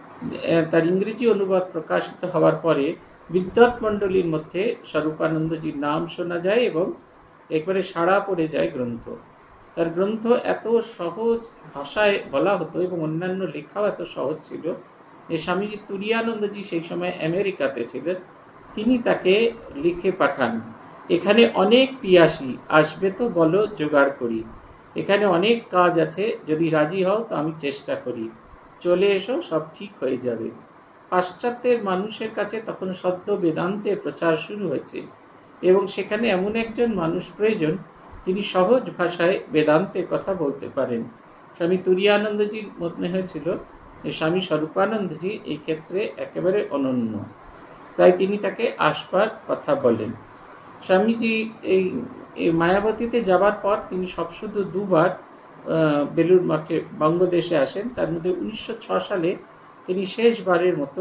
তার ইংরেজি অনুবাদ প্রকাশিত হওয়ার পরে বিদ্বৎ মণ্ডলীর মধ্যে স্বরূপানন্দজির নাম শোনা যায় এবং একবারে সাড়া পড়ে যায় গ্রন্থ। তার গ্রন্থ এত সহজ ভাষায় বলা হতো এবং অন্যান্য লেখাও এত সহজ ছিল যে স্বামীজি তুরিয়ানন্দজি সেই সময় আমেরিকাতে ছিলেন, তিনি তাকে লিখে পাঠান, এখানে অনেক পিয়াসী, আসবে তো বলো জোগাড় করি, এখানে অনেক কাজ আছে, যদি রাজি হও তো আমি চেষ্টা করি, চলে এসো, সব ঠিক হয়ে যাবে। পাশ্চাত্যের মানুষের কাছে তখন সদ্য বেদান্তের প্রচার শুরু হয়েছে এবং সেখানে এমন একজন মানুষ প্রয়োজন যিনি সহজ ভাষায় বেদান্তের কথা বলতে পারেন। স্বামী তুরিয়ানন্দজির মনে হয়েছিল যে স্বামী স্বরূপানন্দজি এই ক্ষেত্রে একেবারে অনন্য, তাই তিনি তাকে আসবার কথা বলেন। স্বামীজি এই মায়াবতীতে যাবার পর তিনি সবশুধু দুবার বেলুড় মঠে বঙ্গদেশে আসেন। তার মধ্যে উনিশশো ছ সালে তিনি শেষবারের মতো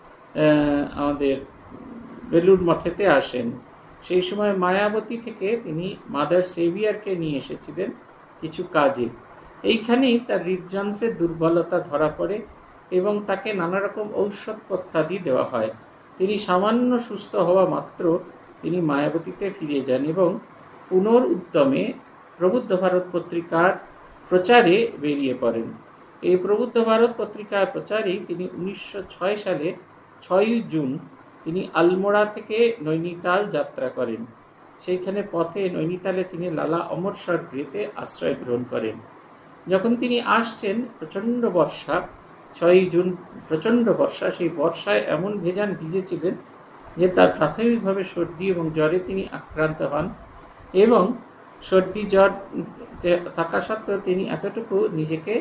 আমাদের বেলুড় মঠেতে আসেন। সেই সময় মায়াবতী থেকে তিনি মাদার সেভিয়ারকে নিয়ে এসেছিলেন কিছু কাজে। এইখানেই তার হৃদযন্ত্রের দুর্বলতা ধরা পড়ে এবং তাকে নানা রকম ঔষধপথ্যাদি দেওয়া হয়। তিনি সামান্য সুস্থ হওয়া মাত্র তিনি মায়াবতীতে ফিরে যান এবং পুনরুদ্যমে প্রবুদ্ধ ভারত পত্রিকার প্রচারে বেরিয়ে পড়েন। এই প্রবুদ্ধ ভারত পত্রিকার প্রচারেই তিনি উনিশশো ছয় সালে ছয়ই জুন তিনি আলমোড়া থেকে নৈনিতাল যাত্রা করেন। সেইখানে পথে নৈনিতালে তিনি লালা অমরসর গৃহেতে আশ্রয় গ্রহণ করেন। যখন তিনি আসছেন প্রচণ্ড বর্ষা, ছয়ই জুন প্রচণ্ড বর্ষা, সেই বর্ষায় এমন ভেজান ভিজেছিলেন যে তার প্রাথমিকভাবে সর্দি এবং জ্বরে তিনি আক্রান্ত হন এবং সর্দি জ্বর থাকা সত্ত্বেও তিনি এতটুকু নিজেকে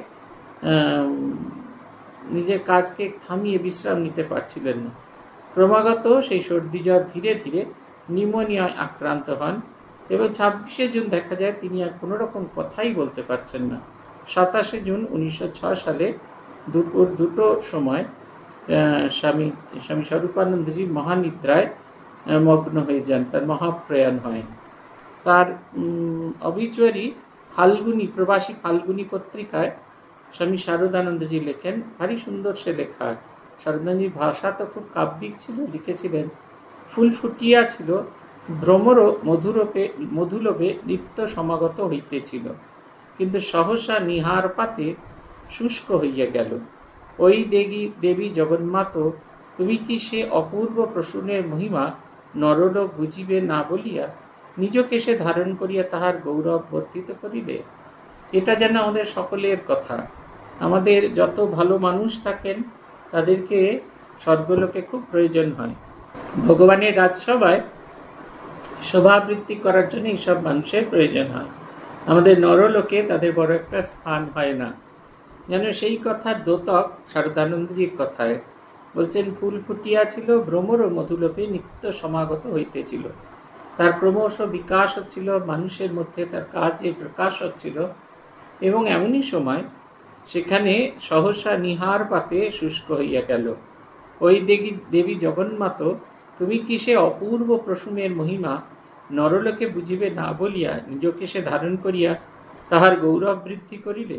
নিজের কাজকে থামিয়ে বিশ্রাম নিতে পারছিলেন না। ক্রমাগত সেই সর্দি জ্বর ধীরে ধীরে নিউমোনিয়ায় আক্রান্ত হন এবং ছাব্বিশে জুন দেখা যায় তিনি আর কোনো রকম কথাই বলতে পারছেন না। সাতাশে জুন উনিশশো ছয় সালে দুপুর দুটো সময় স্বামী স্বামী স্বরূপানন্দজি মহানিদ্রায় মগ্ন হয়ে যান, তার মহাপ্রয়াণ হয়। তার অবিচুয়ারি ফাল্গুনী প্রবাসী ফাল্গুনী পত্রিকায় স্বামী শারদানন্দজি লেখেন, ভারী সুন্দর সে লেখা। শারদানন্দজির ভাষা তো খুব কাব্যিক ছিল। লিখেছিলেন, ফুল ফুটিয়া ছিল, ভ্রমর মধুরূপে মধুলোভে নিত্য সমাগত হইতেছিল, কিন্তু সহসা নিহার পাতে শুষ্ক হইয়া গেল। ওই দেবী দেবী জগন্মাত, তুমি কি সে অপূর্ব প্রসূনের মহিমা নরলোক বুঝিবে না বলিয়া নিজকে সে ধারণ করিয়া তাহার গৌরব বর্ধিত করিলে? এটা যেন আমাদের সকলের কথা। আমাদের যত ভালো মানুষ থাকেন তাদেরকে স্বর্গলোকে খুব প্রয়োজন হয়। ভগবানের রাজসভায় শোভাবৃত্তি করার জন্য এইসব মানুষের প্রয়োজন হয়। আমাদের নরলোকে তাদের বড় একটা স্থান হয় না। যেন সেই কথার দ্যোতক শারদানন্দজির কথায় বলছেন, ফুল ফুটিয়া ছিল, ভ্রমর ও মধুলোভে নিত্য সমাগত হইতেছিল। তার ক্রমশ বিকাশ হচ্ছিল, মানুষের মধ্যে তার কাজে প্রকাশ হচ্ছিল, এবং এমনই সময় সেখানে সহসা নিহার পাতে শুষ্ক হইয়া গেল। ওই দেবী দেবী জগন্মাত, তুমি কি সে অপূর্ব প্রসূনের মহিমা নরলোকে বুঝিবে না বলিয়া নিজকে সে ধারণ করিয়া তাহার গৌরব বৃদ্ধি করিলে?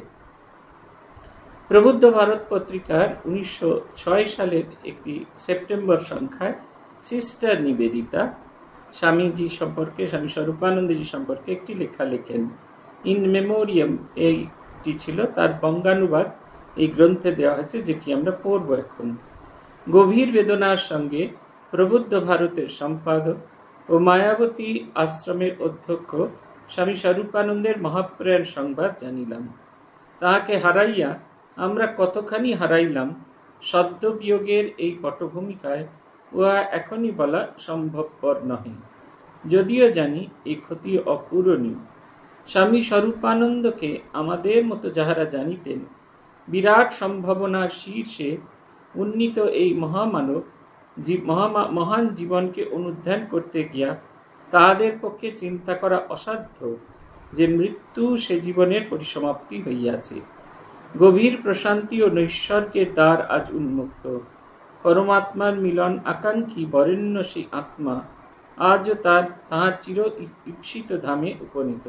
প্রবুদ্ধ ভারত পত্রিকার উনিশশো ছয় সালের একটি সেপ্টেম্বর সংখ্যায় সিস্টার নিবেদিতা স্বামীজি সম্পর্কে, স্বামী স্বরূপানন্দজি সম্পর্কে একটি লেখা লেখেন। ইন মেমোরিয়াম এইটি ছিল, তার বঙ্গানুবাদ এই গ্রন্থে দেওয়া হয়েছে, যেটি আমরা পড়ব এখন। গভীর বেদনার সঙ্গে প্রবুদ্ধ ভারতের সম্পাদক ও মায়াবতী আশ্রমের অধ্যক্ষ স্বামী স্বরূপানন্দের মহাপ্রয়াণ সংবাদ জানিলাম। তাহাকে হারাইয়া আমরা কতখানি হারাইলাম, সদ্য বিয়োগের এই পটভূমিকায় উহা এখনই বলা সম্ভবপর নহে। যদিও জানি এই ক্ষতি অপূরণীয়। স্বামী স্বরূপানন্দকে আমাদের মতো যাহারা জানিতেন, বিরাট সম্ভাবনার শীর্ষে উন্নীত এই মহামানব মহান জীবনকে অনুধ্যান করতে গিয়া তাহাদের পক্ষে চিন্তা করা অসাধ্য যে মৃত্যু সে জীবনের পরিসমাপ্তি হইয়াছে। গভীর প্রশান্তি ও নৈসর্গের দ্বার আজ উন্মুক্ত। পরমাত্মার মিলন আকাঙ্ক্ষী বরেণ্য সেই আত্মা আজও তার তাহার চির ঈপ্সিত ধামে উপনীত।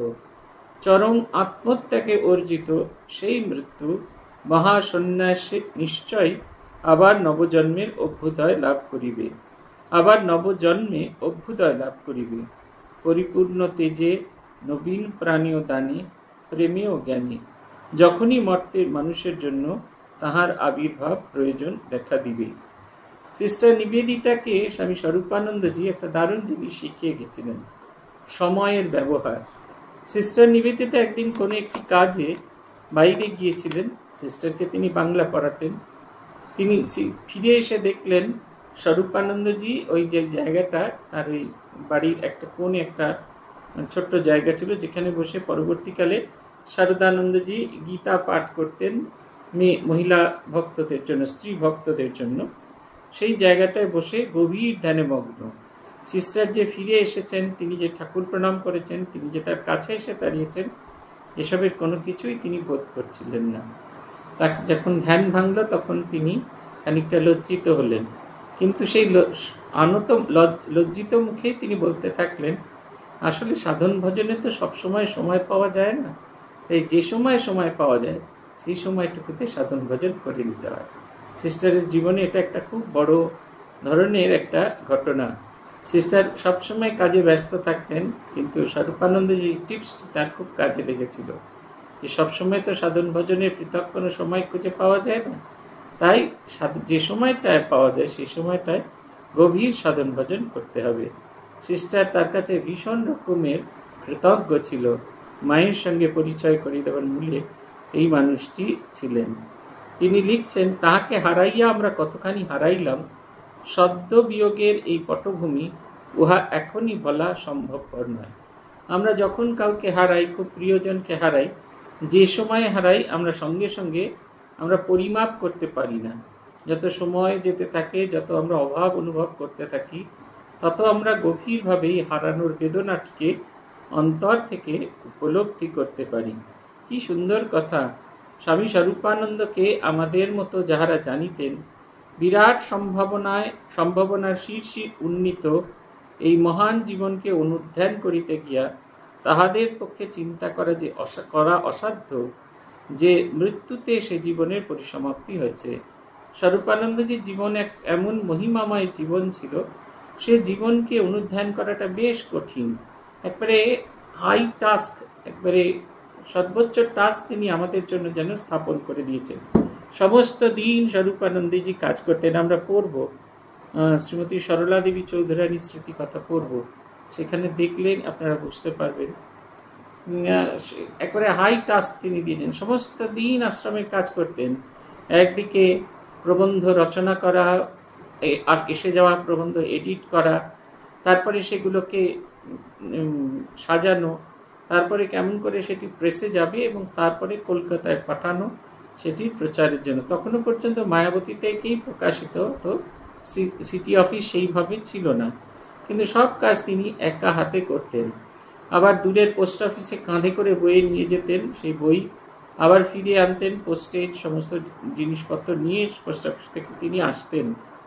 চরম আত্মত্যাগে অর্জিত সেই মৃত্যু মহাসন্ন্যাসে নিশ্চয় আবার নবজন্মের অভ্যুদয় লাভ করিবে, আবার নবজন্মে অভ্যুদয় লাভ করিবে। পরিপূর্ণ তেজে, নবীন প্রাণীয় দানে, প্রেমে ও জ্ঞানে যখনই মর্তের মানুষের জন্য তাহার আবির্ভাব প্রয়োজন দেখা দিবে। সিস্টার নিবেদিতাকে স্বামী স্বরূপানন্দজি একটা দারুণ জিনিস শিখিয়ে গেছিলেন, সময়ের ব্যবহার। সিস্টার নিবেদিতা একদিন কোনো একটি কাজে বাইরে গিয়েছিলেন। সিস্টারকে তিনি বাংলা পড়াতেন। তিনি ফিরে এসে দেখলেন স্বরূপানন্দজি ওই যে জায়গাটা, তার ওই বাড়ির একটা কোণে একটা ছোট্ট জায়গা ছিল, যেখানে বসে পরবর্তীকালে শারদানন্দজি গীতা পাঠ করতেন মেয়ে মহিলা ভক্তদের জন্য, স্ত্রী ভক্তদের জন্য। সেই জায়গাটায় বসে গভীর ধ্যানে মগ্ন। সিস্টার যে ফিরে এসেছেন, তিনি যে ঠাকুর প্রণাম করেছেন, তিনি যে তার কাছে এসে দাঁড়িয়েছেন, এসবের কোনো কিছুই তিনি বোধ করছিলেন না। তার যখন ধ্যান ভাঙল তখন তিনি খানিকটা লজ্জিত হলেন, কিন্তু সেই আনত লজ্জিত মুখে তিনি বলতে থাকলেন, আসলে সাধন ভজনে তো সবসময় সময় পাওয়া যায় না, তাই যে সময় সময় পাওয়া যায় সেই সময়টুকুতে সাধন ভজন করে নিতে হয়। সিস্টারের জীবনে এটা একটা খুব বড় ধরনের একটা ঘটনা। সিস্টার সবসময় কাজে ব্যস্ত থাকতেন, কিন্তু স্বরূপানন্দজির টিপসটি তার খুব কাজে লেগেছিল যে সবসময় তো সাধন ভজনের পৃথক কোনো সময় খুঁজে পাওয়া যায় না, তাই যে সময়টায় পাওয়া যায় সেই সময়টায় গভীর সাধন ভজন করতে হবে। সিস্টার তার কাছে ভীষণ রকমের কৃতজ্ঞ ছিল। মায়ের সঙ্গে পরিচয় করিয়ে দেওয়ার মূলে এই মানুষটি ছিলেন। তিনি লিখছেন, তাহাকে হারাইয়া আমরা কতখানি হারাইলাম, সদ্য বিয়োগের এই পটভূমি উহা এখনই বলা সম্ভবপর নয়। আমরা যখন কাউকে হারাই, খুব প্রিয়জনকে হারাই, যে সময় হারাই আমরা সঙ্গে সঙ্গে আমরা পরিমাপ করতে পারি না। যত সময় যেতে থাকে, যত আমরা অভাব অনুভব করতে থাকি, তত আমরা গভীরভাবেই হারানোর বেদনাটিকে অন্তর থেকে উপলব্ধি করতে পারি। কি সুন্দর কথা! স্বামী স্বরূপানন্দকে আমাদের মতো যাহারা জানিতেন, বিরাট সম্ভাবনায় সম্ভাবনার শীর্ষে উন্নীত এই মহান জীবনকে অনুধ্যান করিতে গিয়া তাহাদের পক্ষে চিন্তা করা যে করা অসাধ্য যে মৃত্যুতে সে জীবনের পরিসমাপ্তি হয়েছে। স্বরূপানন্দজির জীবন এক এমন মহিমাময় জীবন ছিল, সে জীবনকে অনুধ্যান করাটা বেশ কঠিন, একবারে হাই টাস্ক, একবারে সর্বোচ্চ টাস্ক তিনি আমাদের জন্য যেন স্থাপন করে দিয়েছেন। সমস্ত দিন স্বরূপানন্দজি কাজ করতেন। আমরা পড়ব শ্রীমতী সরলা দেবী চৌধুরানীর স্মৃতি কথা পড়ব, সেখানে দেখলেন আপনারা বুঝতে পারবেন। একবারে হাই টাস্ক তিনি দিয়েছেন। সমস্ত দিন আশ্রমের কাজ করতেন। একদিকে প্রবন্ধ রচনা করা, আর এসে যাওয়া প্রবন্ধ এডিট করা, তারপরে সেগুলোকে সাজানো, তারপরে কেমন করে সেটি প্রেসে যাবে এবং তারপরে কলকাতায় পাঠানো সেটি প্রচারের জন্য। তখনও পর্যন্ত মায়াবতী থেকেই প্রকাশিত হতো, সিটি অফিস সেইভাবে ছিল না, কিন্তু সব কাজ তিনি একা হাতে করতেন। আবার দূরের পোস্ট অফিসে কাঁধে করে বয়ে নিয়ে যেতেন, সেই বই আবার ফিরে আনতেন, পোস্টেজ সমস্ত জিনিসপত্র নিয়ে পোস্ট অফিস থেকে তিনি আসতেন।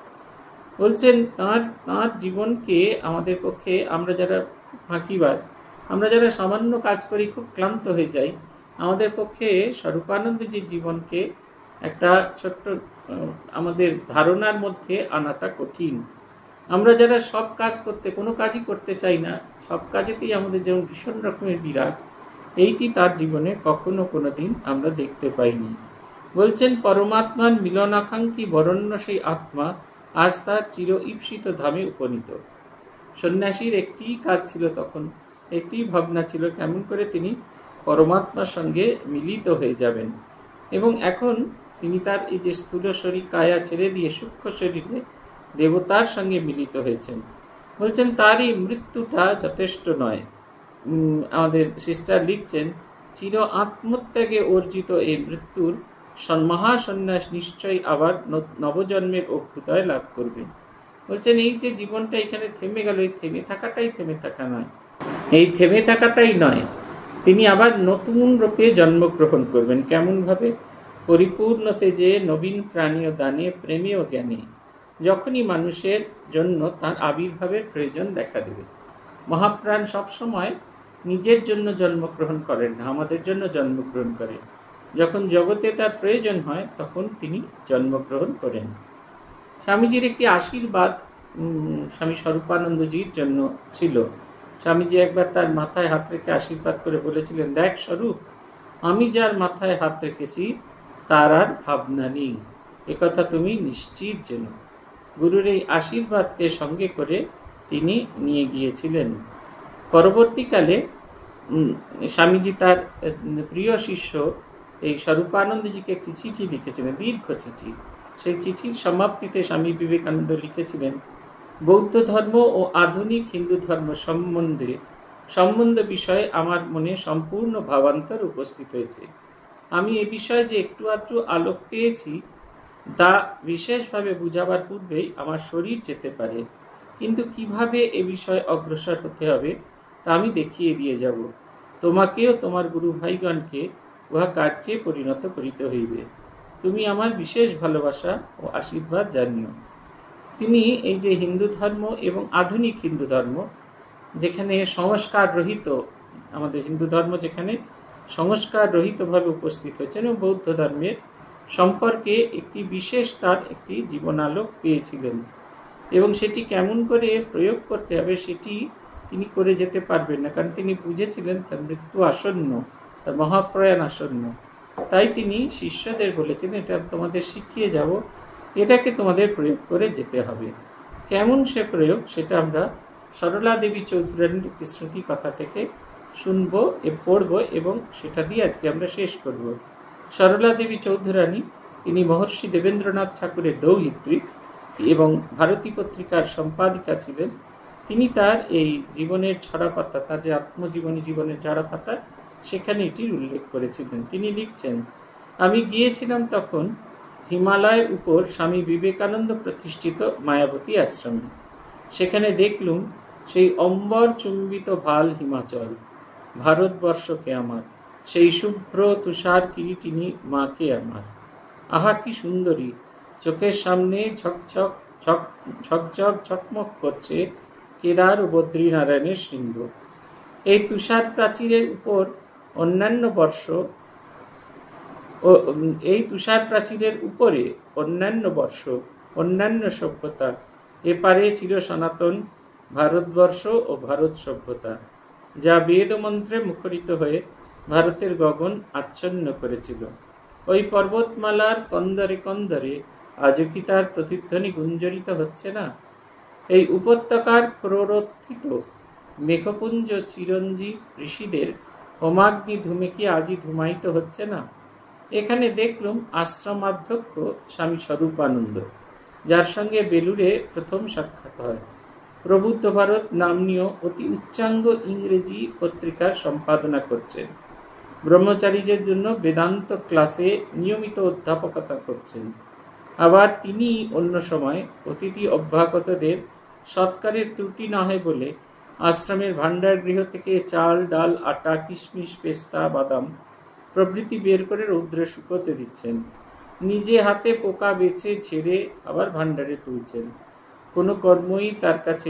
বলছেন তার তার জীবনকে আমাদের পক্ষে, আমরা যারা ফাঁকিবাজ, আমরা যারা সামান্য কাজ করি খুব ক্লান্ত হয়ে যাই, আমাদের পক্ষে স্বরূপানন্দজির জীবনকে একটা ছোট্ট আমাদের ধারণার মধ্যে আনাটা কঠিন। আমরা যারা সব কাজ করতে, কোনো কাজই করতে চাই না, সব কাজেতেই আমাদের যেমন ভীষণ রকমের বিরাগ, এইটি তার জীবনে কখনো কোনো দিন আমরা দেখতে পাইনি। বলছেন পরমাত্মার মিলনাকাঙ্ক্ষী বরণ্য সেই আত্মা আজ তার চির ঈপ্সিত ধামে উপনীত। সন্ন্যাসীর একটি কাজ ছিল তখন, একটি ভাবনা ছিল কেমন করে তিনি পরমাত্মার সঙ্গে মিলিত হয়ে যাবেন। এবং এখন তিনি তার এই যে স্থূল শরীর কায়া ছেড়ে দিয়ে সূক্ষ্ম শরীরে দেবতার সঙ্গে মিলিত হয়েছেন। বলছেন তার এই মৃত্যুটা যথেষ্ট নয়। আমাদের সিস্টার লিখছেন, চির আত্মত্যাগে অর্জিত এই মৃত্যুর মহাসন্ন্যাস নিশ্চয়ই আবার নবজন্মের অভ্যুদয় লাভ করবে। বলছেন এই যে জীবনটা এখানে থেমে গেল, এই থেমে থাকাটাই থেমে থাকা নয়, এই থেমে থাকাটাই নয়, তিনি আবার নতুন রূপে জন্মগ্রহণ করবেন। কেমন ভাবে? পরিপূর্ণতে যে নবীন প্রাণীয় দানে প্রেমীয় জ্ঞানে, যখনই মানুষের জন্য তার আবির্ভাবের প্রয়োজন দেখা দেবে। মহাপ্রাণ সবসময় নিজের জন্য জন্মগ্রহণ করেন না, আমাদের জন্য জন্মগ্রহণ করেন। যখন জগতে তার প্রয়োজন হয় তখন তিনি জন্মগ্রহণ করেন। স্বামীজির একটি আশীর্বাদ স্বামী স্বরূপানন্দজির জন্য ছিল। স্বামীজি একবার তার মাথায় হাত রেখে আশীর্বাদ করে বলেছিলেন, দেখ স্বরূপ, আমি যার মাথায় হাত রেখেছি তার আর ভাবনা নেই, একথা তুমি নিশ্চিত জেনো। গুরুর এই আশীর্বাদকে সঙ্গে করে তিনি নিয়ে গিয়েছিলেন। পরবর্তীকালে স্বামীজি তার প্রিয় শিষ্য এই স্বরূপানন্দজিকে একটি চিঠি লিখেছিলেন, দীর্ঘ চিঠি। সেই চিঠির সমাপ্তিতে স্বামী বিবেকানন্দ লিখেছিলেন, বৌদ্ধ ধর্ম ও আধুনিক হিন্দু ধর্ম সম্বন্ধে সম্বন্ধ বিষয়ে আমার মনে সম্পূর্ণ ভাবান্তর উপস্থিত হয়েছে। আমি এ বিষয়ে যে একটু আধটু আলোক পেয়েছি তা বিশেষভাবে বুঝাবার পূর্বেই আমার শরীর যেতে পারে, কিন্তু কিভাবে এ বিষয়ে অগ্রসর হতে হবে তা আমি দেখিয়ে দিয়ে যাব। তোমাকেও তোমার গুরু ভাইগণকে উহা কার্যে পরিণত করিতে হইবে। তুমি আমার বিশেষ ভালোবাসা ও আশীর্বাদ জানিও। তিনি এই যে হিন্দু ধর্ম এবং আধুনিক হিন্দু ধর্ম, যেখানে সংস্কার রহিত, আমাদের হিন্দু ধর্ম যেখানে সংস্কার রহিতভাবে উপস্থিত হয়েছেন, এবং বৌদ্ধ ধর্মের সম্পর্কে একটি বিশেষ তার একটি জীবনালোক পেয়েছিলেন, এবং সেটি কেমন করে প্রয়োগ করতে হবে সেটি তিনি করে যেতে পারবেন না, কারণ তিনি বুঝেছিলেন তার মৃত্যু আসন্ন, তার মহাপ্রয়াণ আসন্ন। তাই তিনি শিষ্যদের বলেছিলেন, এটা তোমাদের শিখিয়ে যাব, এটাকে তোমাদের প্রয়োগ করে যেতে হবে। কেমন সে প্রয়োগ সেটা আমরা সরলা দেবী চৌধুরানীর একটি স্মৃতি কথা থেকে শুনবো এ পড়বো, এবং সেটা দিয়ে আজকে আমরা শেষ করব। সরলা দেবী চৌধুরানী, তিনি মহর্ষি দেবেন্দ্রনাথ ঠাকুরের দৌহিত্রী এবং ভারতী পত্রিকার সম্পাদিকা ছিলেন। তিনি তার এই জীবনের ঝরা পাতা, তার যে আত্মজীবনী জীবনের ঝরা পাতা, সেখানে এটির উল্লেখ করেছিলেন। তিনি লিখছেন, আমি গিয়েছিলাম তখন হিমালয়ের উপর স্বামী বিবেকানন্দ প্রতিষ্ঠিত মায়াবতী আশ্রমে। সেখানে দেখলুম সেই অম্বর চুম্বিত ভাল হিমাচল, ভারতবর্ষকে আমার, সেই শুভ্র তুষার কিরিটিনী মাকে আমার। আহা কি সুন্দরী! চোখের সামনে ঝকঝক ঝক ঝকঝক ঝকমক করছে কেদার ও বদ্রীনারায়ণের শৃঙ্গ। এই তুষার প্রাচীরের উপর অন্যান্য বর্ষ ও এই তুষার প্রাচীরের উপরে অন্যান্য বর্ষ, অন্যান্য সভ্যতা, এপারে চির সনাতন ভারতবর্ষ ও ভারত সভ্যতা, যা বেদমন্ত্রে মুখরিত হয়ে ভারতের গগন আচ্ছন্ন করেছিল। ওই পর্বতমালার কন্দরে কন্দরে আজও কি তার প্রতিধ্বনি গুঞ্জরিত হচ্ছে না? এই উপত্যকার ক্রোরোত্থিত মেঘপুঞ্জ চিরঞ্জীব ঋষিদের হোমাগ্নি ধূমে কি আজই ধূমায়িত হচ্ছে না? এখানে দেখলুম আশ্রমাধ্যক্ষ স্বামী স্বরূপানন্দ, যার সঙ্গে বেলুড়ে প্রথম সাক্ষাৎ হয়। প্রবুদ্ধ ভারত নামনীয় অতি উচ্চাঙ্গ ইংরেজি পত্রিকার সম্পাদনা করছেন। ব্রহ্মচারীদের জন্য বেদান্ত ক্লাসে নিয়মিত অধ্যাপকতা করছেন। আবার তিনি অন্য সময় অতিথি অভ্যাগতদের সৎকারের ত্রুটি না হয় বলে আশ্রমের ভাণ্ডার গৃহ থেকে চাল, ডাল, আটা, কিশমিশ, পেস্তা, বাদাম প্রভৃতি বের করে রৌদ্রে শুকোতে দিচ্ছেন। নিজে হাতে পোকা বেছে ঝেড়ে আবার ভাণ্ডারে তুলছেন। কোনো কর্মই তার কাছে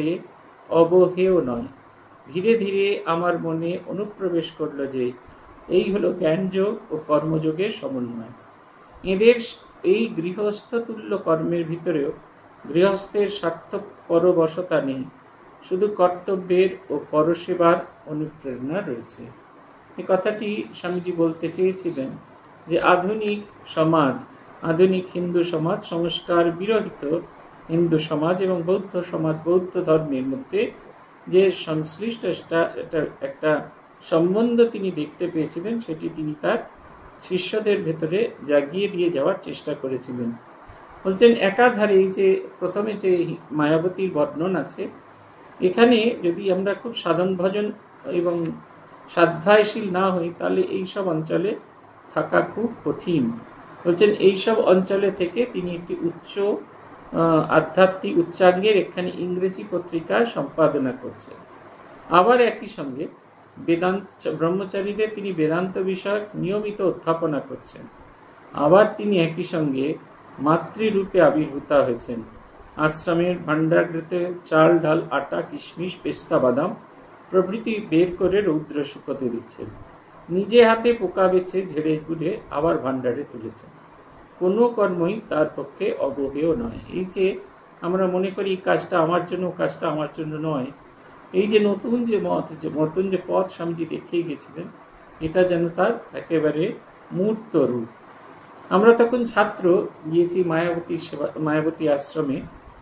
অবহেয় নয়। ধীরে ধীরে আমার মনে অনুপ্রবেশ করল যে এই হলো জ্ঞানযোগ ও কর্মযোগের সমন্বয়। এদের এই গৃহস্থতুল্য কর্মের ভিতরেও গৃহস্থের স্বার্থপরবশতা নেই, শুধু কর্তব্যের ও পরসেবার অনুপ্রেরণা রয়েছে। এই কথাটি স্বামীজি বলতে চেয়েছিলেন যে আধুনিক সমাজ, আধুনিক হিন্দু সমাজ, সংস্কার বিরহিত হিন্দু সমাজ এবং বৌদ্ধ সমাজ, বৌদ্ধ ধর্মের মধ্যে যে সংশ্লিষ্ট একটা সম্বন্ধ তিনি দেখতে পেয়েছিলেন, সেটি তিনি তার শিষ্যদের ভেতরে জাগিয়ে দিয়ে যাওয়ার চেষ্টা করেছিলেন। বলছেন, একাধারে এই যে প্রথমে যে মায়াবতীর বর্ণন আছে, এখানে যদি আমরা খুব সাধন ভজন এবং সাধ্যায়শীল না হই, তাহলে এইসব অঞ্চলে থাকা খুব কঠিন। বলছেন, এইসব অঞ্চলে থেকে তিনি একটি উচ্চ আধ্যাত্মিক উচ্চাঙ্গের একখানি ইংরেজি পত্রিকা সম্পাদনা করছেন। আবার একই সঙ্গে বেদান্ত ব্রহ্মচারীদের তিনি বেদান্ত বিষয়ক নিয়মিত অধ্যাপনা করছেন। আবার তিনি একই সঙ্গে মাতৃরূপে আবির্ভূতা হয়েছেন। আশ্রমের ভাণ্ডারগৃহে চাল, ডাল, আটা, কিশমিশ, পেস্তা, বাদাম প্রভৃতি বের করে রৌদ্র শুকোতে দিচ্ছেন। নিজে হাতে পোকা বেছে ঝেড়ে গুড়ে আবার ভাণ্ডারে তুলেছেন। কোনো কর্মই তার পক্ষে অবহেয় নয়। এই যে আমরা মনে করি কাজটা আমার জন্য, কাজটা আমার জন্য নয়, এই যে নতুন যে মত, যে নতুন যে পথ স্বামীজি দেখিয়ে গেছিলেন, এটা যেন তার একেবারে মূর্ত রূপ। আমরা তখন ছাত্র গিয়েছি মায়াবতী সেবা মায়াবতী আশ্রমে।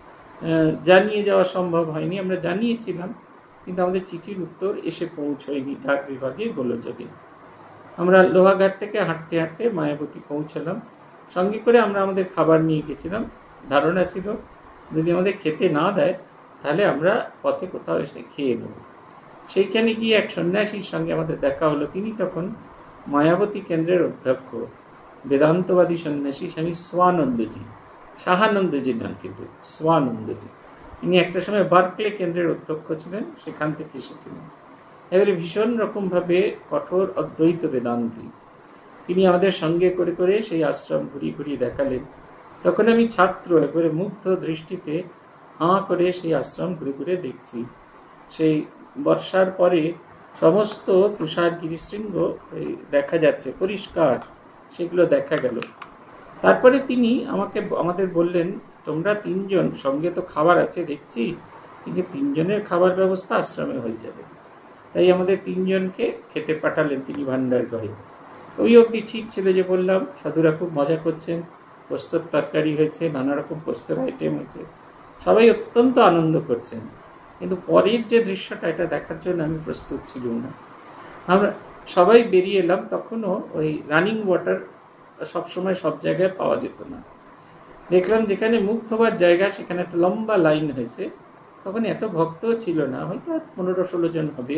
জানিয়ে যাওয়া সম্ভব হয়নি। আমরা জানিয়েছিলাম, কিন্তু আমাদের চিঠির উত্তর এসে পৌঁছয়নি ডাক বিভাগের গোলযোগে। আমরা লোহাঘাট থেকে হাঁটতে হাঁটতে মায়াবতী পৌঁছলাম। সঙ্গে করে আমরা আমাদের খাবার নিয়ে গেছিলাম। ধারণা ছিল যদি আমাদের খেতে না দেয়, তাহলে আমরা পথে কোথাও এসে খেয়ে নেব। সেইখানে গিয়ে এক সন্ন্যাসীর সঙ্গে আমাদের দেখা হলো। তিনি তখন মায়াবতী কেন্দ্রের অধ্যক্ষ, বেদান্তবাদী সন্ন্যাসী স্বামী স্বানন্দজি, সাহানন্দজি নন, কিন্তু স্বানন্দজি। তিনি একটা সময় বার্কলে কেন্দ্রের অধ্যক্ষ ছিলেন, সেখান থেকে এসেছিলেন। এবারে ভীষণ রকমভাবে কঠোর অদ্বৈত বেদান্তী। তিনি আমাদের সঙ্গে করে করে সেই আশ্রম ঘুরিয়ে ঘুরিয়ে দেখালেন। তখন আমি ছাত্র, একবারে মুগ্ধ দৃষ্টিতে হাঁ করে সেই আশ্রম ঘুরে ঘুরে দেখছি। সেই বর্ষার পরে সমস্ত তুষার গিরিশৃঙ্গ দেখা যাচ্ছে পরিষ্কার, সেগুলো দেখা গেল। তারপরে তিনি আমাকে আমাদের বললেন, তোমরা তিনজন, সঙ্গে তো খাবার আছে দেখছি, কিন্তু তিনজনের খাবার ব্যবস্থা আশ্রমে হয়ে যাবে। তাই আমাদের তিনজনকে খেতে পাঠালেন তিনি ভাণ্ডার ঘরে। ওই অবধি ঠিক ছিল, যে বললাম সাধুরা খুব মজা করছেন, পোস্তর তরকারি হয়েছে, নানা রকম পোস্তর আইটেম হয়েছে, সবাই অত্যন্ত আনন্দ করছেন। কিন্তু পরের যে দৃশ্যটা, এটা দেখার জন্য আমি প্রস্তুত ছিলাম না। আমরা সবাই বেরিয়ে এলাম। তখনও ওই রানিং ওয়াটার সবসময় সব জায়গায় পাওয়া যেত না। দেখলাম যেখানে মুখ ধোবার জায়গা, সেখানে একটা লম্বা লাইন হয়েছে। তখন এত ভক্তও ছিল না, হয়তো পনেরো ষোলো জন হবে।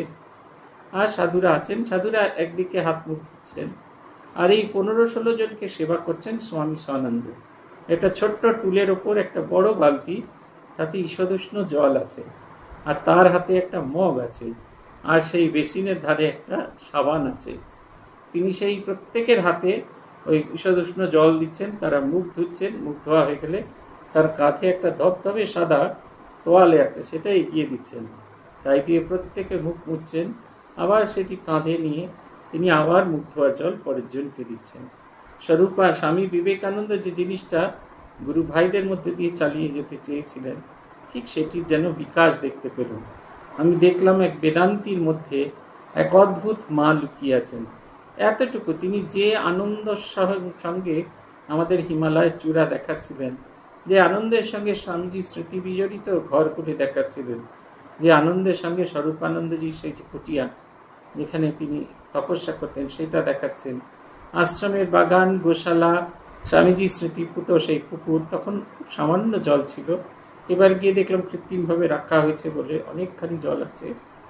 আর সাধুরা আছেন, সাধুরা একদিকে হাত মুখ ধুচ্ছেন, আর এই পনেরো ষোলো জনকে সেবা করছেন স্বামী সদানন্দ। একটা ছোট্ট টুলের ওপর একটা বড় বালতি, তাতে ঈষদুষ্ণ জল আছে, আর তার হাতে একটা মগ আছে, আর সেই বেসিনের ধারে একটা সাবান আছে। তিনি সেই প্রত্যেকের হাতে ওই ঈষদুষ্ণ জল দিচ্ছেন, তারা মুখ ধুচ্ছেন। মুখ ধোয়া হয়ে গেলে তার কাঁধে একটা ধবধবে সাদা তোয়ালে আছে, সেটা এগিয়ে দিচ্ছেন, তাই দিয়ে প্রত্যেকে মুখ মুছছেন। আবার সেটি কাঁধে নিয়ে তিনি আবার মুখ ধোয়ার জল পরের জনকে দিচ্ছেন। স্বরূপা স্বামী বিবেকানন্দ যে জিনিসটা গুরু ভাইদের মধ্যে দিয়ে চালিয়ে যেতে চেয়েছিলেন, ঠিক সেটির যেন বিকাশ দেখতে পেলাম। আমি দেখলাম এক বেদান্তির মধ্যে এক অদ্ভুত মা লুকিয়ে আছেন। এতটুকু তিনি যে আনন্দ সঙ্গে আমাদের হিমালয়ের চূড়া দেখাচ্ছিলেন, যে আনন্দের সঙ্গে স্বামীজি স্মৃতি বিজড়িত ঘর করে দেখাচ্ছিলেন, যে আনন্দের সঙ্গে স্বরূপানন্দজি সেই যে কুটিয়া যেখানে তিনি তপস্যা করতেন সেটা দেখাচ্ছেন, আশ্রমের বাগান, গোশালা, স্বামীজি স্মৃতিপুত সেই পুকুর, তখন খুব সামান্য জল ছিল, এবার গিয়ে দেখলাম কৃত্রিমভাবে রাখা হয়েছে বলে অনেকখানি জল আছে।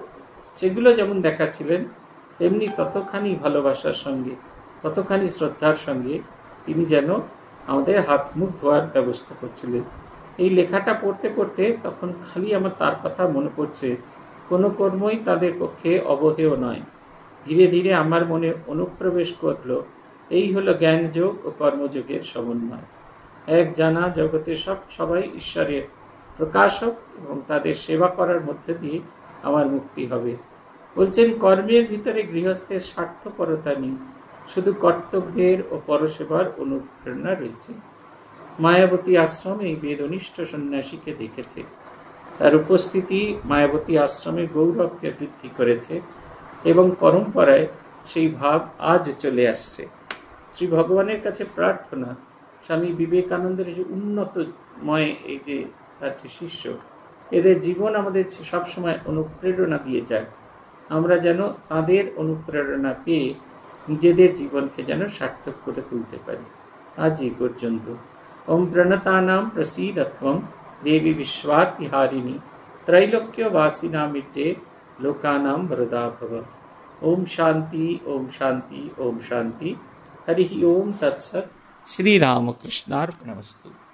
সেগুলো যেমন দেখাচ্ছিলেন, তেমনি ততখানি ভালোবাসার সঙ্গে, ততখানি শ্রদ্ধার সঙ্গে তিনি যেন আমাদের হাত মুখ ধোয়ার ব্যবস্থা করছিলেন। এই লেখাটা পড়তে পড়তে তখন খালি আমার তার কথা মনে পড়ছে, কোনো কর্মই তাদের পক্ষে অবহেয় নয়। ধীরে ধীরে আমার মনে অনুপ্রবেশ করল, এই হলো জ্ঞানযোগ ও কর্মযোগের সমন্বয়। এক জানা জগতে সব সবাই ঈশ্বরের প্রকাশক, এবং তাদের সেবা করার মধ্যে দিয়ে আমার মুক্তি হবে। বলছেন, কর্মের ভিতরে গৃহস্থের স্বার্থপরতা নেই, শুধু কর্তব্যের ও পরসেবার অনুপ্রেরণা রয়েছে। মায়াবতী আশ্রম এই বেদনিষ্ঠ সন্ন্যাসীকে দেখেছে, তার উপস্থিতি মায়াবতী আশ্রমের গৌরবকে বৃদ্ধি করেছে, এবং পরম্পরায় সেই ভাব আজ চলে আসছে। শ্রী ভগবানের কাছে প্রার্থনা, স্বামী বিবেকানন্দের যে উন্নতময় এই যে তার যে শিষ্য, এদের জীবন আমাদের সবসময় অনুপ্রেরণা দিয়ে যায়। আমরা যেন তাদের অনুপ্রেরণা পেয়ে নিজেদের জীবনকে যেন সার্থক করে তুলতে পারি। আজ এই পর্যন্ত। ওম প্রণতানাম প্রসীদত্বম দেবী বিশ্বাতিহারিণী ত্রৈলোক্য বাসিনামিড্ডে লোকানাম বরদা ভব। ओम शांति ओम शांति ओम शांति। हरि ओम तत्सत्। श्री रामकृष्णार्पणमस्तु।